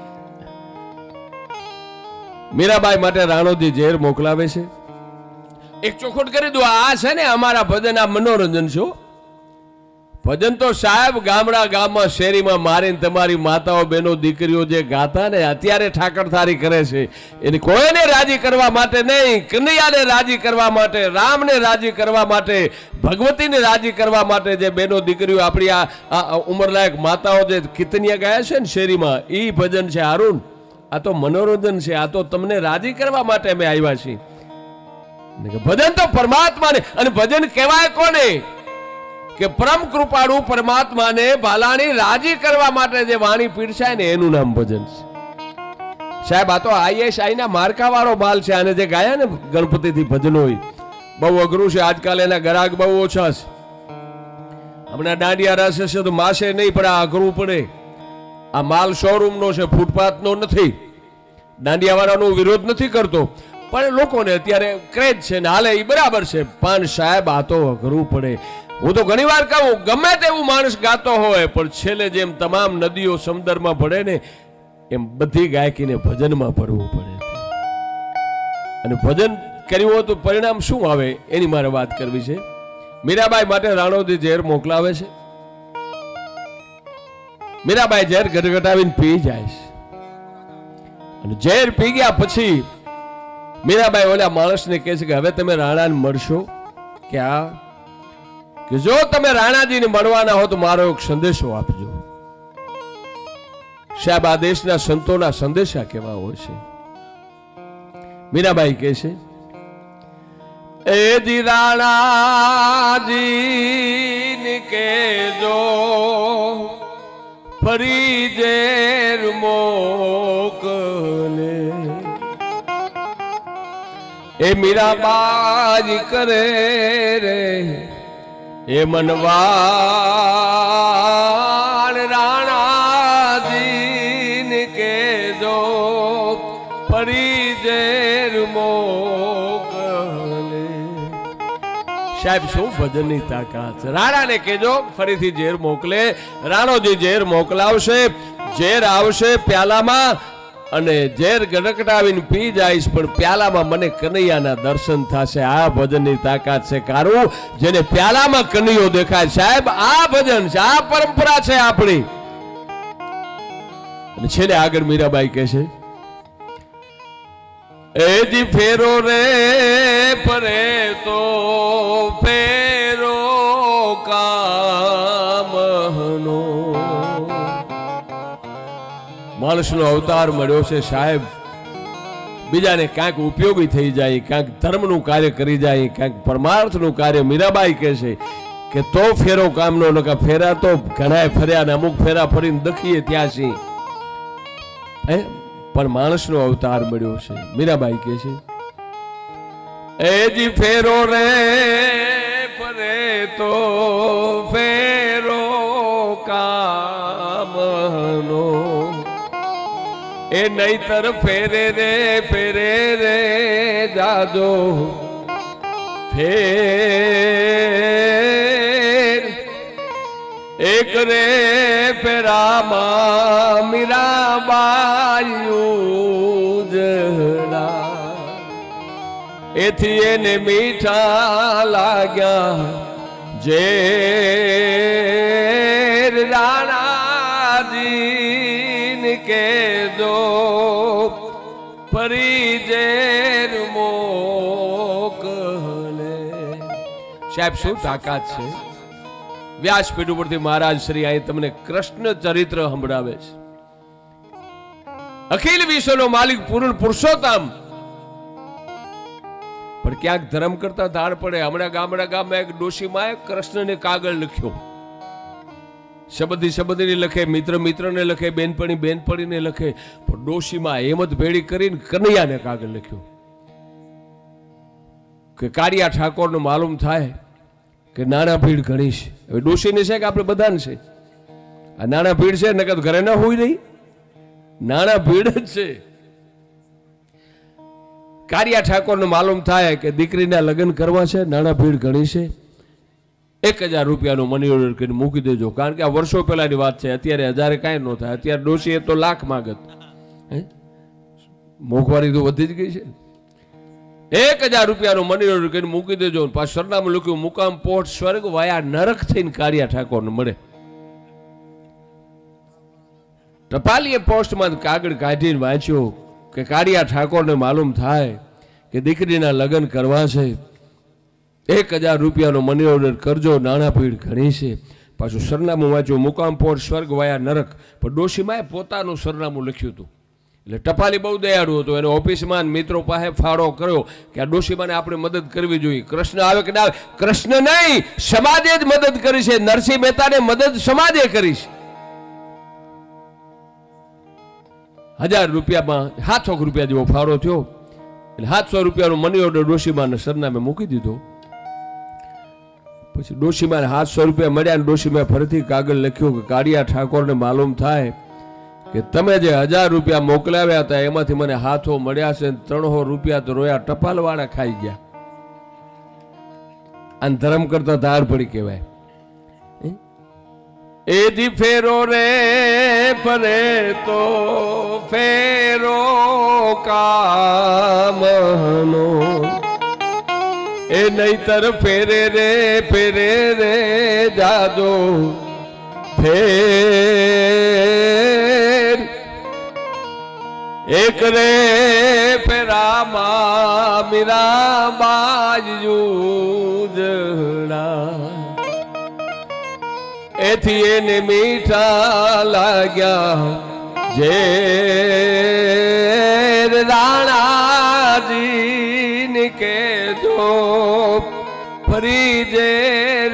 મીરાબાઈ માટે રાણોજી ઝેર મોકલાવે છે. એક ચોખવટ કરી દો, આ છે ને અમારા ભજન, આ મનોરંજન છો, ભજન તો સાહેબ ગામડા ગામમાં શેરીમાં મારીને તમારી માતાઓ બહેનો દીકરીઓ જે ગાતા ને અત્યારે ઠાકરથારી કરે છે એની કોઈને રાજી કરવા માટે નહીં, કનૈયાને રાજી કરવા માટે, રામને રાજી કરવા માટે, ભગવતીને રાજી કરવા માટે જે બહેનો દીકરીઓ આપણી આ ઉંમરલાયક માતાઓ જે કીર્તનિયા ગાયા છે ને શેરીમાં, એ ભજન છે અરુણ. આ તો મનોરંજન છે, આ તો તમને રાજી કરવા માટે અમે આવ્યા છીએ. ભજન તો પરમાત્માને, અને ભજન કહેવાય કોને કે પરમ કૃપાળુ પરમાત્માને ભાલાની રાજી કરવા માટે જે વાણી પીરસાય ને એનું નામ ભજન છે. સાહેબ આ તો ISI ના માર્કા વાળો માલ છે. આને જે ગાયા ને ગણપતિથી ભજનો હોય બહુ અઘરું છે. આજકાલ એના ગ્રાહક બહુ ઓછા છે. હમણાં દાંડિયા રાસ છે તો માસે નહીં, પણ આ અઘરું પડે. આ માલ શોરૂમ નો છે, ફૂટપાથ નો નથી. દાંડિયા વાળાનો વિરોધ નથી કરતો, પણ લોકોને અત્યારે ક્રેઝ છે ને હાલે એ બરાબર છે. પણ સાહેબ આ તો અઘરું પડે. હું તો ઘણી વાર કહું, ગમે તેવું માણસ ગાતો હોય પણ છેલ્લે જેમ તમામ નદીઓ સમુદ્રમાં ભળે ને એમ બધી ગાયકીને ભજનમાં ભરવું પડે. અને ભજન કર્યું હોય તો પરિણામ શું આવે એની મારે વાત કરવી છે. મીરાબાઈ માટે રાણોજી ઝેર મોકલાવે છે. મીરાબાઈ ઝેર ગટગટાવીને પી જાય છે. અને ઝેર પી ગયા પછી મીરાબાઈ ઓલા માણસને કહે છે કે હવે તમે રાણાને મળશો કે આ કે જો તમે રાણાજીને મળવાના હો તો મારો એક સંદેશો આપજો. સાહેબ આ દેશના સંતોના સંદેશા કેવા હોય છે. મીરાબાઈ કહે છે એ જી રાણાજીને કહેજો ફરી ઝેર મોકલે. એ મીરાબાઈ કરે રે એ મનવાણ રાણાજીને કહેજો ફરી ઝેર મોકલે. સાહેબ શું ભજનની તાકાત છે. રાણાને કહેજો ફરીથી ઝેર મોકલે. રાણોજી ઝેર મોકલાવશે. ઝેર આવશે પ્યાલામાં અને ઝેર ગડકડાવીને પી જઈશ, પણ પ્યાલામાં મને કનૈયાના દર્શન થશે. આ ભજનની તાકાત છે. કારું જેને પ્યાલામાં કનૈયો દેખાય. સાહેબ આ ભજન છે, આ પરંપરા છે આપણી. અને છેલ્લે આગળ મીરાબાઈ કહે છે એ જી ફેરો રે પરે તો ફેરો કામનો. માણસનો અવતાર મળ્યો છે સાહેબ બીજાને ક્યાંક ઉપયોગી થઈ જાય, ક્યાંક ધર્મનું કાર્ય કરી જાય, ક્યાંક પરમાર્થનું કાર્ય. મીરાબાઈ કહે છે કે તો ફેરો કામનો. નકા ફેરા તો ઘણા ફર્યા ને અમુક ફેરા ફરીને દખીએ ત્યાં છે, પણ માણસનો અવતાર મળ્યો છે. મીરાબાઈ કહે છે એ જી ફેરો રે ફરે તો ફેરો કામનો. એ નહીતર ફેરે રે જાજો ફેર. એક રે ફેરામાં મીરાબાઈ ઉજળા. એથી એને મીઠા લાગ્યા ઝેર રાણાજીને કહેજો ફરી ઝેર મોકલે. સાહેબ શું તાકાત છે. વ્યાસપીઠ ઉપરથી મહારાજ શ્રી અહીં તમને કૃષ્ણ ચરિત્ર સંભળાવે છે. અખિલ વિશ્વનો માલિક પૂર્ણ પુરુષોત્તમ, પણ ક્યાંક ધર્મ કરતા ધાર પડે. હમણાં ગામમાં એક ડોશીમાં કૃષ્ણને કાગળ લખ્યો. શબ્દને લખે, મિત્રને લખે, બેનપણીને લખે, પણ ડોશીમાં હેમત ભેળી કરીને કનૈયાને કાગળ લખ્યો કે કાળિયા ઠાકોરનો માલુમ થાય કે નાના ભીડ ઘણી છે. હવે ડોશીને છે કે આપણે બધાને છે. આ નાના ભીડ છે નકર ઘરે ના હોય નહીં, નાના ભીડ જ છે. કાળિયા ઠાકોરનો માલુમ થાય કે દીકરીના લગ્ન કરવા છે, નાના ભીડ ઘણી છે, 1000 રૂપિયાનું મની ઓર્ડર કરીને મૂકી દેજો. કારણ કે આ વર્ષો પહેલાની વાત છે, અત્યારે 1000 કાંઈ ન થાય. અત્યારે ડોશી એ તો લાખ માગત. મોંઘવારી તો વધી જ ગઈ છે. 1000 રૂપિયાનો મની ઓર્ડર કરીને મૂકી દેજો. પાછું સરનામું લખ્યું મુકામ પોર્ટ સ્વર્ગ વાયા નરક થઈને કાળિયા ઠાકોરને મળે. ટપાલીએ પોસ્ટમાં કાગળ કાઢીને વાંચ્યો કે કાળિયા ઠાકોરને માલુમ થાય કે દીકરીના લગ્ન કરવા છે, 1000 રૂપિયાનો મની ઓર્ડર કરજો, નાણાપીડ ઘણી છે. પાછું સરનામું વાંચ્યું મુકામ પોર્ટ સ્વર્ગ વાયા નરક. પણ ડોશીમાએ પોતાનું સરનામું લખ્યું હતું. એટલે ટપાલી બહુ દયાળુ હતો. એને ઓફિસમાં મિત્રો પાસે ફાળો કર્યો કે આ ડોશીમાને આપણે મદદ કરવી જોઈએ. કૃષ્ણ આવે કે ના આવે, કૃષ્ણ નહીં, સમાજે જ મદદ કરી છે. નરસિંહ મહેતાને મદદ સમાજે કરી છે. 1000 રૂપિયામાં 700 રૂપિયા જેવો ફાળો થયો. એટલે 700 રૂપિયાનો મની ઓર્ડર ડોશીમાને સરનામે મૂકી દીધો. પછી ડોશીમાને 700 રૂપિયા મળ્યા. ડોશીમાએ ફરીથી કાગળ લખ્યો કે કાળિયા ઠાકોરને માલુમ થાય કે તમે જે 1000 રૂપિયા મોકલાવ્યા હતા એમાંથી મને હાથો મળ્યા છે, 300 રૂપિયા તો રોયા ટપાલવાળા ખાઈ ગયા. અને ધર્મ કરતા ધાર પડી કહેવાય. એજી ફેરો રે ફરે તો ફેરો કામનો, એ નહીતર ફેરે રે જાદો ફેર. એક રે ફેરામાં મીરા બાજુ જડા, એથી એને મીઠા લાગ્યા જે રાણાજી કેજો ફરી ઝેર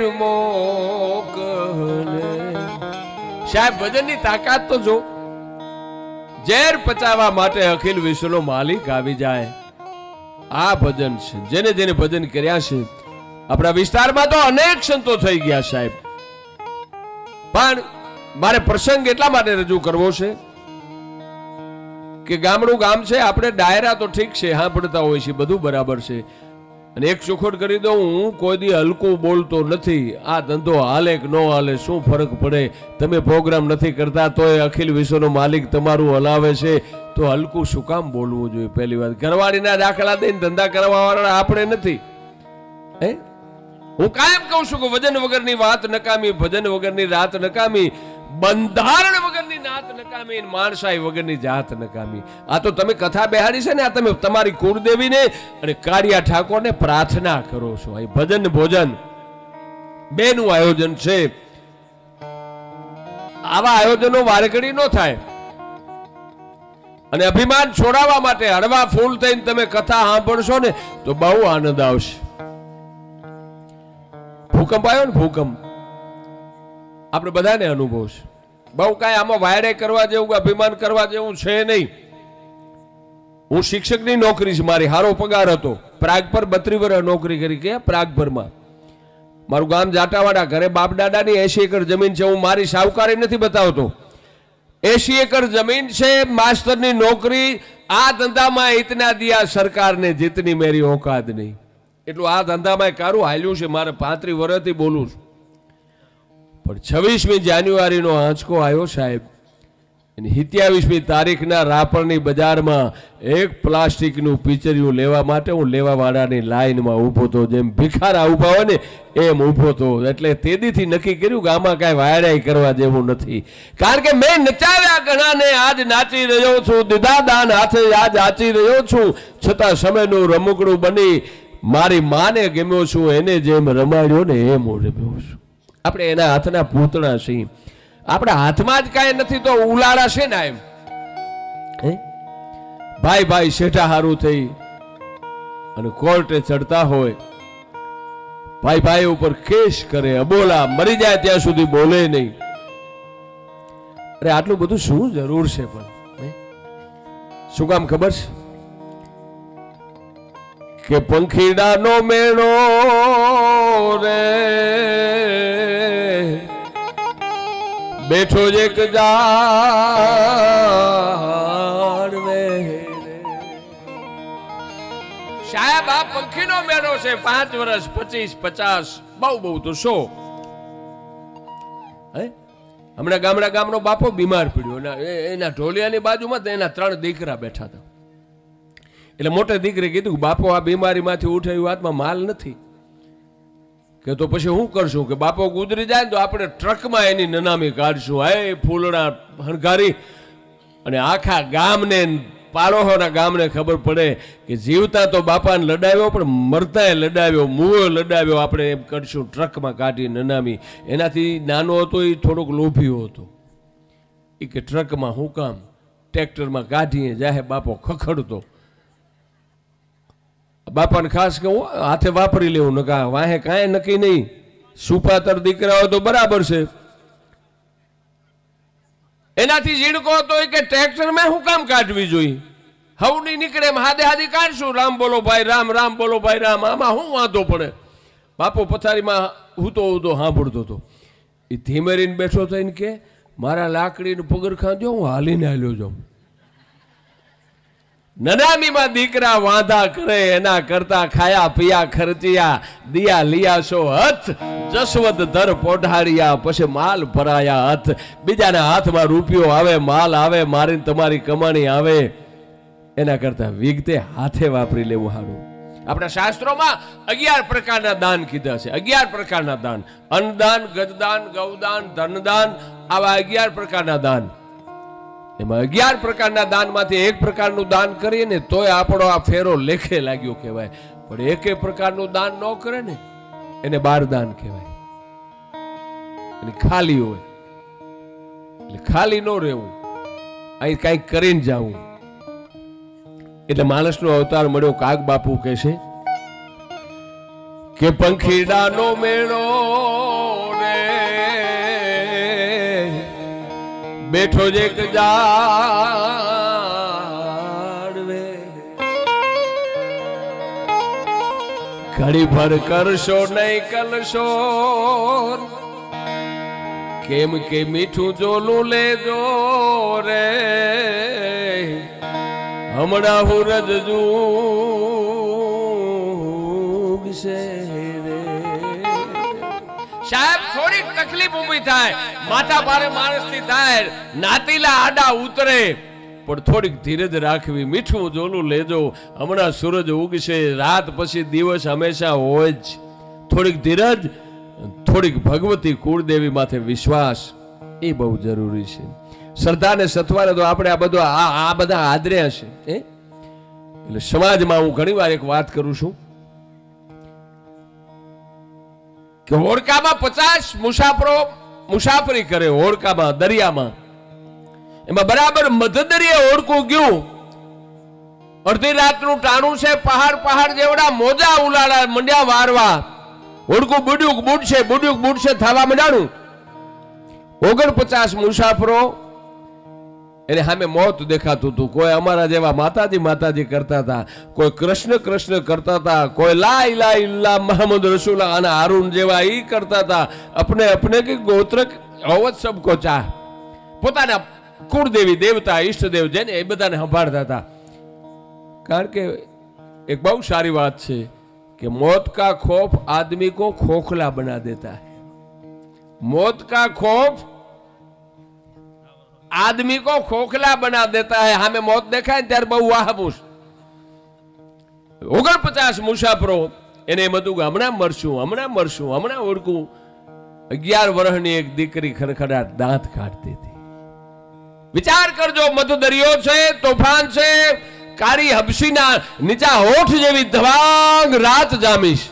મોકલે. સાહેબ ભજનની તાકાત તો જો, ઝેર પચાવવા માટે અખિલ વિશ્વનો માલિક આવી જાય. આ ભજન છે. જેને જેને ભજન કર્યા છે આપણા વિસ્તારમાં તો અનેક સંતો થઈ ગયા સાહેબ. પણ મારે પ્રસંગ એટલા માટે રજૂ કરવો છે કે ગામડું ગામ છે. આપણે ડાયરા તો ઠીક છે, સાંભળતા હોય છે, બધું બરાબર છે. અને એક ચોખવટ કરી દઉં, હું કોઈ દી હલકું બોલતો નથી. આ ધંધો હાલે કે ન હાલે શું ફરક પડે? તમે પ્રોગ્રામ નથી કરતા તોય અખિલ વિશ્વનો માલિક તમારું હલાવે છે, તો હલકું શું કામ બોલવું જોઈએ? પહેલી વાત, ઘરવાળીના દાખલા દઈને ધંધા કરવા વાળા આપણે નથી. હું કાયમ કહું છું કે વજન વગરની વાત નકામી, ભજન વગરની રાત નકામી, બંધારણ વગરની નાત નકામી, માણસાઈ વગરની જાત નકામી. આ તો તમે કથા બેહાડી છે ને, આ તમે તમારી કુળદેવીને અને કાળિયા ઠાકોરને પ્રાર્થના કરો છો. આ ભજન ભોજન બેનું આયોજન છે. આવા આયોજનો વારઘડી ન થાય. અને અભિમાન છોડાવવા માટે હળવા ફૂલ થઈને તમે કથા સાંભળશો ને તો બહુ આનંદ આવશે. ભૂકંપ આવ્યો ને, ભૂકંપ આપણે બધાને અનુભવ છે. બહુ કાંઈ આમાં વાયડે કરવા જેવું, અભિમાન કરવા જેવું છે નહીં. હું શિક્ષકની નોકરી છે, મારી હારો પગાર હતો. પ્રાગપર 32 વર્ષ નોકરી કરી. કે પ્રાગપરમાં મારું ગામ જાટાવાડા, ઘરે બાપ દાદાની 80 એકર જમીન છે. હું મારી સાવકારી નથી બતાવતો. 80 એકર જમીન છે, માસ્ટરની નોકરી. આ ધંધામાં ઇતના દિયા સરકારને જીતની મેરી औकात નહીં. એટલું આ ધંધામાં કારું હાલ્યું છે. મારે 35 વર્ષથી બોલું છું. પણ 26મી જાન્યુઆરીનો આંચકો આવ્યો સાહેબ. 27મી તારીખના રાપરની બજારમાં એક પ્લાસ્ટિકનું પીચરિયું લેવા માટે હું લેવાવાળાની લાઈનમાં ઊભો હતો. જેમ ભિખારા ઊભા હોય ને એમ ઊભો હતો. એટલે તેદીથી નક્કી કર્યું કે આમાં કાંઈ વાયડાઈ કરવા જેવું નથી. કારણ કે મેં નચાવ્યા ઘણાને, આજ નાચી રહ્યો છું. દીધા દાન હાથે આજ આચી રહ્યો છું. છતાં સમયનું રમકડું બની મારી માને ગમ્યો છું. એને જેમ રમાડ્યો ને એમ હું રમ્યો છું. આપણે એના હાથના પૂતળા છીએ. આપણા હાથમાં જ કાંઈ નથી તો ઉલાડા છે ને એમ. ભાઈ ભાઈ શેઠા હારું થઈ અને કોર્ટે ચડતા હોય, ભાઈ ભાઈ ઉપર કેસ કરે, અબોલા મરી જાય ત્યાં સુધી બોલે નહીં. અરે આટલું બધું શું જરૂર છે? પણ શું કામ ખબર છે કે પંખીડાનો મેળો રે બેઠો જ એક ઝાડ રે. સાહેબ આ પંખીનો મેળો છે. 5 વર્ષ 25 50 બહુ બહુ તો 100. હમણાં ગામનો બાપો બીમાર પડ્યો. એના ઢોલિયાની બાજુમાં એના 3 દીકરા બેઠા હતા. એટલે મોટે દીકરી કીધું બાપો આ બીમારીમાંથી ઉઠે એવી વાતમાં માલ નથી કે તો પછી શું કરશું કે બાપો ગુજરી જાય ને તો આપણે ટ્રકમાં એની નનામી કાઢશું હે ફૂલડા હણગારી અને આખા ગામને પાડોહોના ગામને ખબર પડે કે જીવતા તો બાપાને લડાવ્યો પણ મરતાએ લડાવ્યો મુઓ લડાવ્યો આપણે એમ કરશું ટ્રકમાં કાઢી નનામી એનાથી નાનો હતો એ થોડોક લોભીઓ હતો એ કે ટ્રકમાં હું કામ ટ્રેક્ટરમાં કાઢીએ જાહે બાપો ખખડતો બાપાને ખાસ કે હું હાથે વાપરી લેવું નકા વાહે કાંઈ નક્કી નહીં સુપાતર દીકરા હોય તો બરાબર છે એનાથી ઝીણકો હતો કે ટ્રેક્ટરમાં શું કામ કાઢવી જોઈએ હવ નહીં નીકળે એમ હાદે હાદી કાઢશું રામ બોલો ભાઈ રામ રામ બોલો ભાઈ રામ આમાં શું વાંધો પડે બાપો પથારીમાં હૂતો સાંભળતો હતો એ ધીમેરીને બેઠો થઈને કે મારા લાકડીનું પગરખાં દો હું હાલીને હાલ્યો જાઉં નનામીમાં દીકરા વાંધા કરે એના કરતા ખાયા પિયા ખર્ચિયા દિયા લિયાશો હથ જસવંત ધર પોઢાડ્યા પછી માલ ભરાયા હથ બીજાના હાથમાં રૂપિયો આવે માલ આવે મારીને તમારી કમાણી આવે એના કરતા વિગતે હાથે વાપરી લેવું સારું આપણા શાસ્ત્રોમાં 11 પ્રકારના દાન કીધા છે 11 પ્રકારના દાન અન્નદાન ગજદાન ગૌદાન ધનદાન આવા 11 પ્રકારના દાન એમાં 11 પ્રકારના દાનમાંથી એક પ્રકારનું દાન કરીએ ને તોય આપણો આ ફેરો લેખે લાગ્યો કહેવાય પણ એકે પ્રકારનું દાન ન કરે ને એને બાર દાન કહેવાય અને ખાલી હોય એટલે ખાલી ન રહેવું અહીં કંઈક કરીને જવું એટલે માણસનો અવતાર મળ્યો કાગ બાપુ કહે છે કે પંખીડાનો મેળો રે બેઠો જે જાડવે ઘડી ભર કરશો નહીં કલશો કેમ કે મીઠું જોલું લેજો રે હમણાં હું રજજુગશે રે સાહેબ થોડીક તકલીફ ઊભી થાય માથા ભારે માણસથી થાય નાતીલા આડા ઉતરે પણ થોડીક ધીરજ રાખવી મીઠું જોલું લેજો હમણાં સૂરજ ઉગશે રાત પછી દિવસ હંમેશા હોય જ થોડીક ધીરજ થોડીક ભગવતી કુળદેવી માથે વિશ્વાસ એ બહુ જરૂરી છે શ્રદ્ધા ને સત્વારે તો આપણે આ બધા આદર્યા છે એટલે સમાજમાં હું ઘણી વાર એક વાત કરું છું કે હોડકામાં 50 મુસાફરો મુસાફરી કરે હોડકામાં દરિયામાં એમાં બરાબર મધદરિયે હોડકું ગયું અડધી રાતનું ટાણું છે પહાડ જેવડા મોજા ઉલાડા મંડ્યા વારવા હોડકું બુડ્યુક થવા માંડ્યું 49 મુસાફરો એને સામે મોત દેખાતું હતું કોઈ અમારા જેવા માતાજી કરતા હતા કોઈ કૃષ્ણ કરતા હતા કોઈ લા ઇલાહા ઇલ્લા મોહમ્મદ રસૂલુલ્લાહ અને હારૂન જેવા ઈ કરતા હતા अपने કે ગોત્ર અવત સબકો ચાહ પોતાના કુળદેવી દેવતા ઈષ્ટદેવ જેને એ બધાને સંભાળતા હતા કારણ કે એક બહુ સારી વાત છે કે मौत का खौफ आदमी को खोखला बना देता है मौत का खौफ आदमी को खोखला बना देता है हमें मौत देखाય ત્યારે બહુ વાહબુશ 49 મુસાફરો એને એમ હતું કે હમણાં મરશું ઓળખું 11 વર્ષની એક દીકરી ખડખડાટ દાંત કાઢતી હતી વિચાર કરજો મધદરિયો છે તોફાન છે કાળી હબસીના નીચા હોઠ જેવી ધવાંગ રાત જામીશ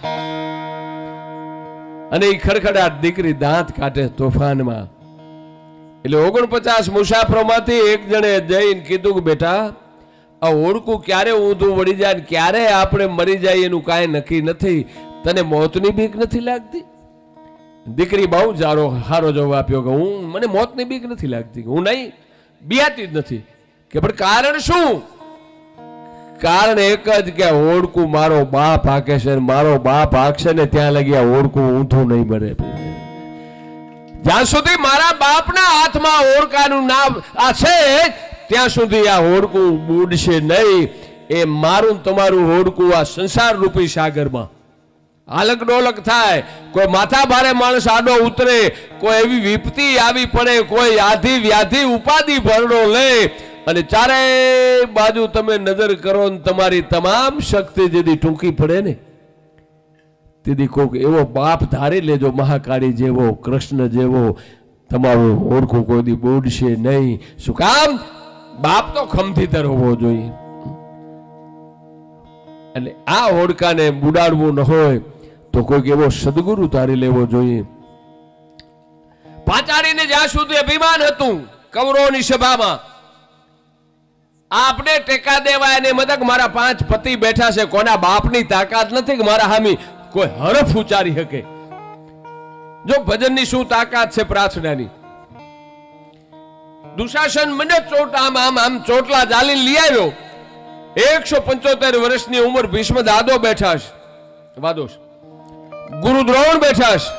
અને એ ખડખડાટ દીકરી દાંત કાઢે તોફાનમાં એટલે 49 મુસાફરોમાંથી એક જણે જઈને કીધું કે બેટા આ ઓળકું ક્યારે ઊંધું વળી જાય ને ક્યારે આપણે મરી જાય એનું કાંઈ નક્કી નથી તને મોતની બીક નથી લાગતી દીકરી બહુ સારો જવાબ આપ્યો કે મને મોતની બીક નથી લાગતી હું નહીં બિયાતી જ નથી કે પણ કારણ શું કારણ એક જ કે ઓળકું મારો બાપ હાકે છે મારો બાપ હાકશે ને ત્યાં લગી આ ઓળકું ઊંધું નહીં મરે જ્યાં સુધી મારા બાપના હાથમાં ઓળકાનું નામ આ છે ત્યાં સુધી આ હોડકું બુડશે નહીં એ મારું તમારું હોડકું આ સંસાર રૂપી સાગરમાં હાલક ડોલક થાય કોઈ માથા ભારે માણસ આડો ઉતરે કોઈ એવી વિપત્તિ આવી પડે કોઈ આધી વ્યાધિ ઉપાધિ ભરડો લે અને ચારેય બાજુ તમે નજર કરો ને તમારી તમામ શક્તિ જેથી ટૂંકી પડે ને તેથી કોક એવો બાપ ધારી લેજો મહાકાળી જેવો, કૃષ્ણ જેવો, તમારું ઓળખું કોઈ દી બોડશે નહીં. શું કામ? બાપ તો ખમતીતર હોવો જોઈએ. એટલે આ હોડકાને બુડાડવું ન હોય તો કોઈક એવો સદગુરુ તારી લેવો જોઈએ. પાંચાળીને જ્યાં સુધી અભિમાન હતું કૌરવોની સભામાં, આપણે ટેકા દેવાય અને મતલબ મારા 5 પતિ બેઠા છે, કોના બાપની તાકાત નથી કે મારા હામી કોઈ હરફ ઉચ્ચારી શકે. જો ભજનની શું તાકાત છે, પ્રાર્થનાની. દુશાસન મને આમ ચોટલા જાલીને લઈ આવ્યો. 175 વર્ષની ઉંમર ભીષ્મ દાદો બેઠા છે, વાદોશ ગુરુ દ્રોણ બેઠા છે.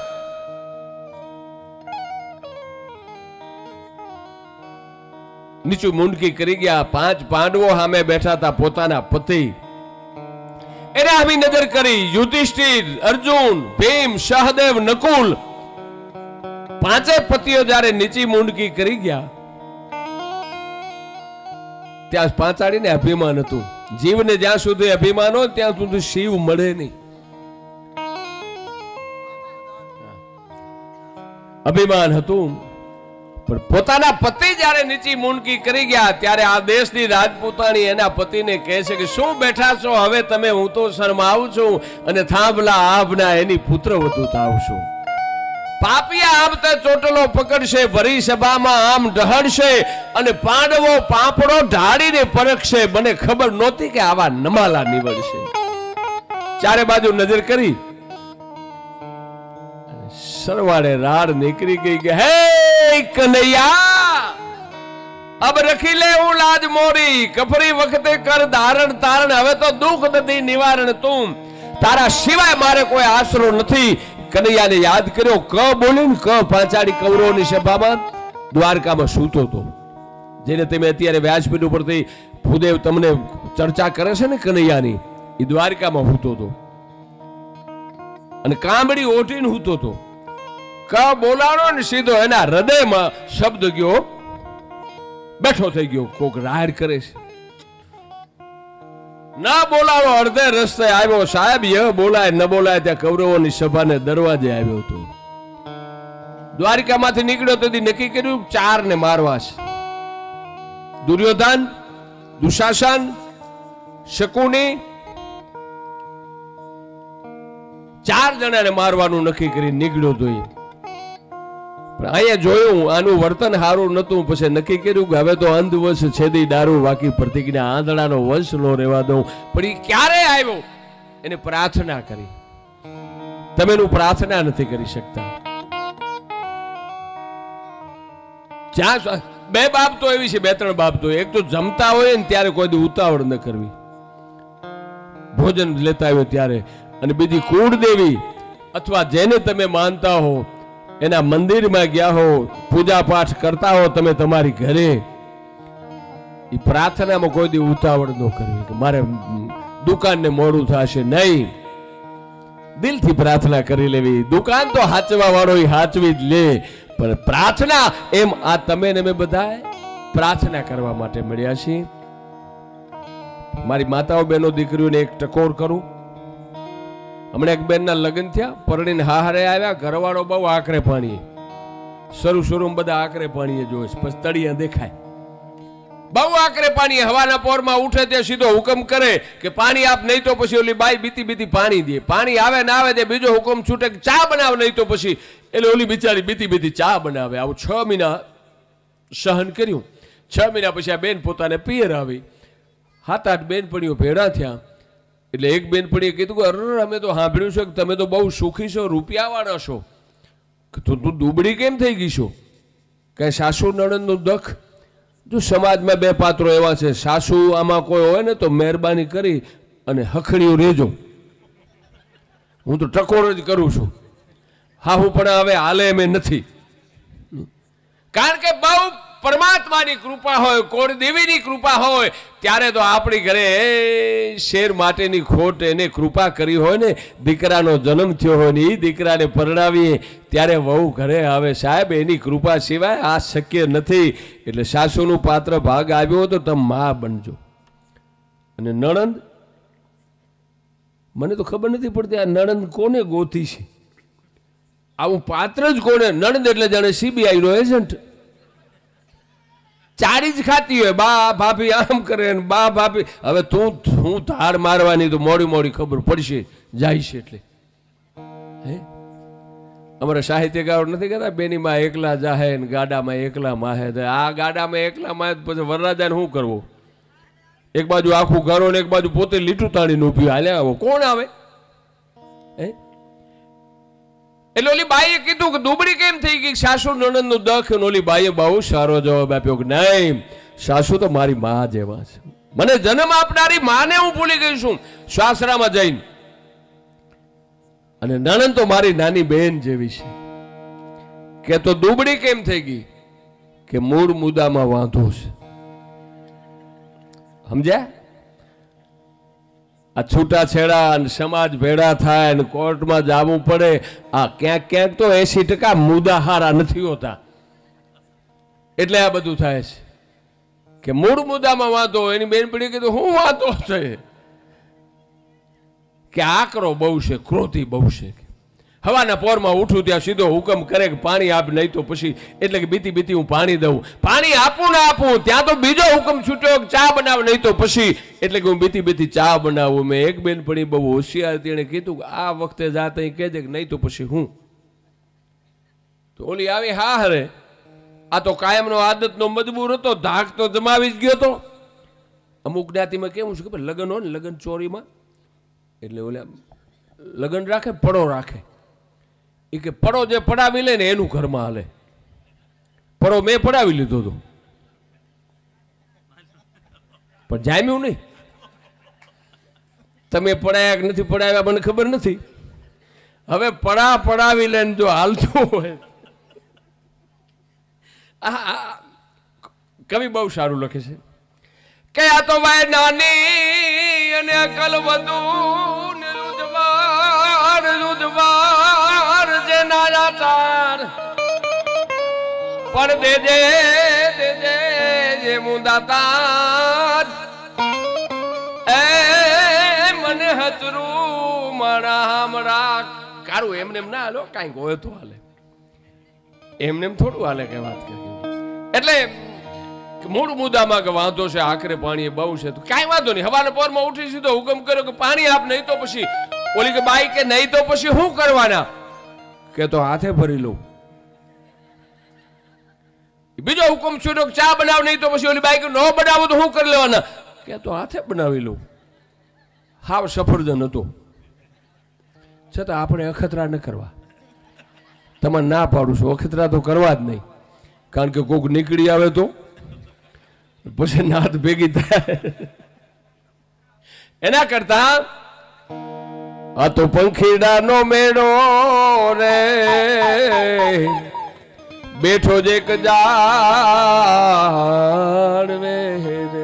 નીચું મુંડકી કરી ગયા. 5 પાંડવો સામે બેઠા હતા, પોતાના પતિ. એને આવી નજર કરી. યુધિષ્ઠિર, અર્જુન, ભીમ, સહદેવ, નકુલ, 5 પતિઓ જ્યારે નીચી મુંડકી કરી ગયા ત્યાં પાંચાળીને અભિમાન હતું. જીવને જ્યાં સુધી અભિમાન હોય ત્યાં સુધી શિવ મળે નહીં. અભિમાન હતું. પણ પોતાના પતિ જ્યારે નીચી મુંડકી કરી ગયા ત્યારે આ દેશની રાજપૂતાણી એના પતિને કહે છે કે શું બેઠા છો હવે તમે? હું તો શરમાવું છું અને થાંભલા આભના એની પુત્ર વધુ થાવ છું. પાપિયા આમ તે ચોટલો પકડશે, ભરી સભામાં આમ ઢહડશે અને પાંડવો પાપડો ઢાળીને પરખશે. મને ખબર નહોતી કે આવા નમાલા નીવડશે. ચારે બાજુ નજર કરી, સરવાળે રાડ નીકળી ગઈ કે હે કનૈયા, અબ રખી લે હું લાજ મોરી, કફરી વખતે કર ધારણ તારણ. હવે તો દુઃખ નથી નિવારણ તું, તારા સિવાય મારે કોઈ આશરો નથી. કનૈયાને યાદ કર્યો. ક બોલીને ક પાંચાળી કૌરવોની સભામાં દ્વારકામાં સૂતો હતો, જેને તમે અત્યારે વ્યાસપીઠ ઉપરથી ભૂદેવ તમને ચર્ચા કરે છે ને કનૈયાની, એ દ્વારકામાં સૂતો હતો અને કાંબડી ઓઢીને સૂતો હતો. ક બોલાણો ને સીધો એના હૃદયમાં શબ્દ ગયો, બેઠો થઈ ગયો. કોક રાડ કરે છે. ના બોલાવો, અડધે રસ્તે આવ્યો. સાહેબ ય બોલાય ન બોલાય ત્યાં કૌરવોની સભાને દરવાજે આવ્યો હતો. દ્વારિકામાંથી નીકળ્યો તેથી નક્કી કર્યું 4 ને મારવા છે. દુર્યોધન, દુશાસન, શકુની, 4 જણાને મારવાનું નક્કી કરી નીકળ્યો તો. અહીંયા જોયું આનું વર્તન સારું નતું, પછી નક્કી કર્યું કે હવે તો અંધવંશ છેદી દારૂ વાકી પ્રતિજ્ઞા, આંધળાનો વંશ નો રહેવા દઉં. પણ એ ક્યારે આવ્યો? એને પ્રાર્થના કરી. તમે એનું પ્રાર્થના નથી કરી શકતા. જ્યાં 2 બાબતો એવી છે, 2-3 બાબતો. એક તો જમતા હોય ને ત્યારે કોઈ દી ઉતાવળ ન કરવી, ભોજન લેતા આવ્યો ત્યારે. અને બીજી કુળદેવી અથવા જેને તમે માનતા હો એના મંદિરમાં ગયા હો, પૂજા પાઠ કરતા હો તમે તમારી ઘરે, એ પ્રાર્થનામાં કોઈ દી ઉતાવળ ન કરવી કે મારે દુકાનને મોડું થશે. નહીં, દિલથી પ્રાર્થના કરી લેવી. દુકાન તો હાચવા વાળો હાચવી જ લે, પણ પ્રાર્થના એમ આ તમે ને મેં બધા પ્રાર્થના કરવા માટે મળ્યા છીએ. મારી માતાઓ બહેનો દીકરીઓને એક ટકોર કરું. હમણાં એક બેનના લગ્ન થયા, પરણીને હારે આવ્યા, ઘરવાળો બહુ આકરે પાણીએ, શરૂ બધા આકરે પાણીએ જોવે, પછી તળિયા દેખાય, બહુ આકરે પાણીએ. હવાના પોરમાં ઉઠે તે સીધો હુકમ કરે કે પાણી આપ, નહીં તો પછી ઓલી બાઈ બીતી પાણી દે. પાણી આવે ને આવે તે બીજો હુકમ છૂટે કે ચા બનાવ, નહીં તો પછી એટલે ઓલી બિચારી બીતી ચા બનાવે. આવું 6 મહિના સહન કર્યું. 6 મહિના પછી આ બેન પોતાને પિયર આવી. 7-8 બેનપણીઓ ભેળા થયા. એટલે એક બેનપણીએ કીધું કે અરે અમે તો સાંભળ્યું છે કે તમે તો બહુ સુખી છો, રૂપિયાવાળા છો, તો તું દુબળી કેમ થઈ ગઈ છો? કઈ સાસુ નણંદનું દખ. જો સમાજમાં 2 પાત્રો એવા છે, સાસુ આમાં કોઈ હોય ને તો મહેરબાની કરી અને હખડીઓ રહેજો. હું તો ટકોર જ કરું છું. હા હું પણ હવે હાલે એમ નથી, કારણ કે બહુ પરમાત્માની કૃપા હોય, કોળદેવીની કૃપા હોય, ત્યારે તો આપણી ઘરે શેર માટેની ખોટ એને કૃપા કરી હોય ને, દીકરાનો જન્મ થયો હોય ને એ દીકરાને પરણાવીએ ત્યારે વહુ ઘરે આવે. સાહેબ એની કૃપા સિવાય આ શક્ય નથી. એટલે સાસુનું પાત્ર ભાગ આવ્યો તો તમે મા બનજો. અને નણંદ, મને તો ખબર નથી પડતી આ નણંદ કોને ગોતી છે, આવું પાત્ર જ કોને. નણંદ એટલે જાણે CBI નો એજન્ટ, ચારી જ ખાતી હોય, બા ભાભી આમ કરે ને બા ભાભી. હવે હું ધાર મારવાની તો મોડી મોડી ખબર પડશે જાય છે. એટલે હે અમારા સાહિત્યકારો નથી કહેતા બેની માં એકલા જાહે ને ગાડામાં એકલા માહે. આ ગાડામાં એકલા માહે પછી વરરાજાને શું કરવું? એક બાજુ આખું ઘરો ને એક બાજુ પોતે લીટું તાણીને ઉભી હાલે આવો કોણ આવે? એટલે ઓલી બાઈએ કીધું કે દુબળી કેમ થઈ ગઈ? સાસુ નણંદ નું દખ. ઓલી બાઈએ બહુ સારો જવાબ આપ્યો કે નહીં, સાસુ તો મારી માં જેવા છે, મને જન્મ આપનારી માને હું ભૂલી ગઈ છું સાસરામાં જઈને, અને નણંદ તો મારી નાની બહેન જેવી છે. કે તો દુબળી કેમ થઈ ગઈ? કે મૂળ મુદ્દામાં વાંધો છે. સમજ્યા? આ છૂટાછેડા અને સમાજ ભેડા થાય અને કોર્ટમાં જવું પડે. આ ક્યાંક ક્યાંક તો 80% મુદ્દા હારા નથી હોતા, એટલે આ બધું થાય છે. કે મૂળ મુદ્દામાં વાંધો. એની બેનપણી કીધું હું વાંધો છે? કે આકરો બહુ છે, ક્રોધી બહુ છે. હવાના પોરમાં ઉઠું ત્યાં સીધો હુકમ કરે કે પાણી આપ, નહીં તો પછી, એટલે કે બીતી બીતી હું પાણી દઉં. પાણી આપું ના આપું ત્યાં તો બીજો હુકમ છૂટ્યો કે ચા બનાવ, નહીં તો પછી, એટલે કે હું બીતી બીતી ચા બનાવું. મેં એક બેનપણી બહુ હોશિયાર હતી, એને કીધું કે આ વખતે જા તઈ કહેજે કે નહીં તો પછી હું. તો ઓલી આવી હા હરે, આ તો કાયમનો આદતનો મજબૂર હતો, ધાક તો જમાવી જ ગયો તો. અમુક જ્ઞાતિમાં કેવું છે કે લગ્ન હોય ને, લગ્ન ચોરીમાં એટલે ઓલા લગ્ન રાખે, પડો રાખે. એ કે પડો જે પડાવી લે ને એનું ઘરમાં હાલે. પડો મેં પડાવી લીધો હતો પણ જામ્યું નહીં. તમે પડાયા કે નથી પડાવ્યા મને ખબર નથી. હવે પડાવી લે જો હાલતું હોય. કવિ બહુ સારું લખે છે કે આ તો વાય નાની અને અકલ વધુ ને રૂજવાર જે નાયા તાર પણ દેજે જે મુંદાતા એ મને હચરું મારા હમરા કારું. એમને એમ ના હાલો, કાંઈક હોય તો હાલે, એમને એમ થોડું હાલે કે વાત કરી. એટલે મૂળ મુદ્દામાં કે વાંધો છે, આખરે પાણી બહુ છે તો કાંઈ વાંધો નહીં. હવાના પોરમાં ઉઠી સીધો હુકમ કર્યો કે પાણી આપ, નહીં તો પછી. ઓલી કે બાઈ કે નહીં તો પછી શું કરવાના? કે તો હાથે ભરી લઉં. બીજો હુકમ છૂટ્યો કે ચા બનાવ, નહીં તો પછી. ઓલી બાઈ કે ન બનાવો તો શું કરી લેવાના? કે તો હાથે બનાવી લઉં. હાવ સફરજન હતો છતાં આપણે અખતરા ન કરવા. તમારે ના પાડું છું, અખતરા તો કરવા જ નહીં, કારણ કે કોક નીકળી આવે તો પછી નાત ભેગી થાય. એના કરતા આ તો પંખીડાનો મેળો રે બેઠો જે જાળવે રે,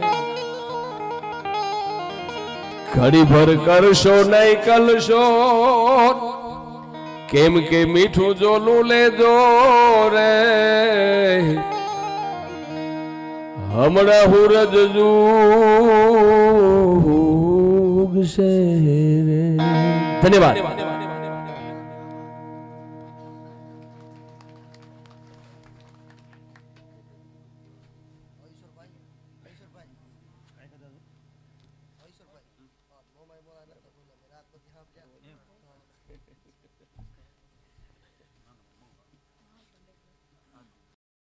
ઘડી ભર કરશો નહીં કલશો, કેમ કે મીઠું જોલું લેજો રે, હમણાં હુરજ જુગશે રે. ધન્યવાદ.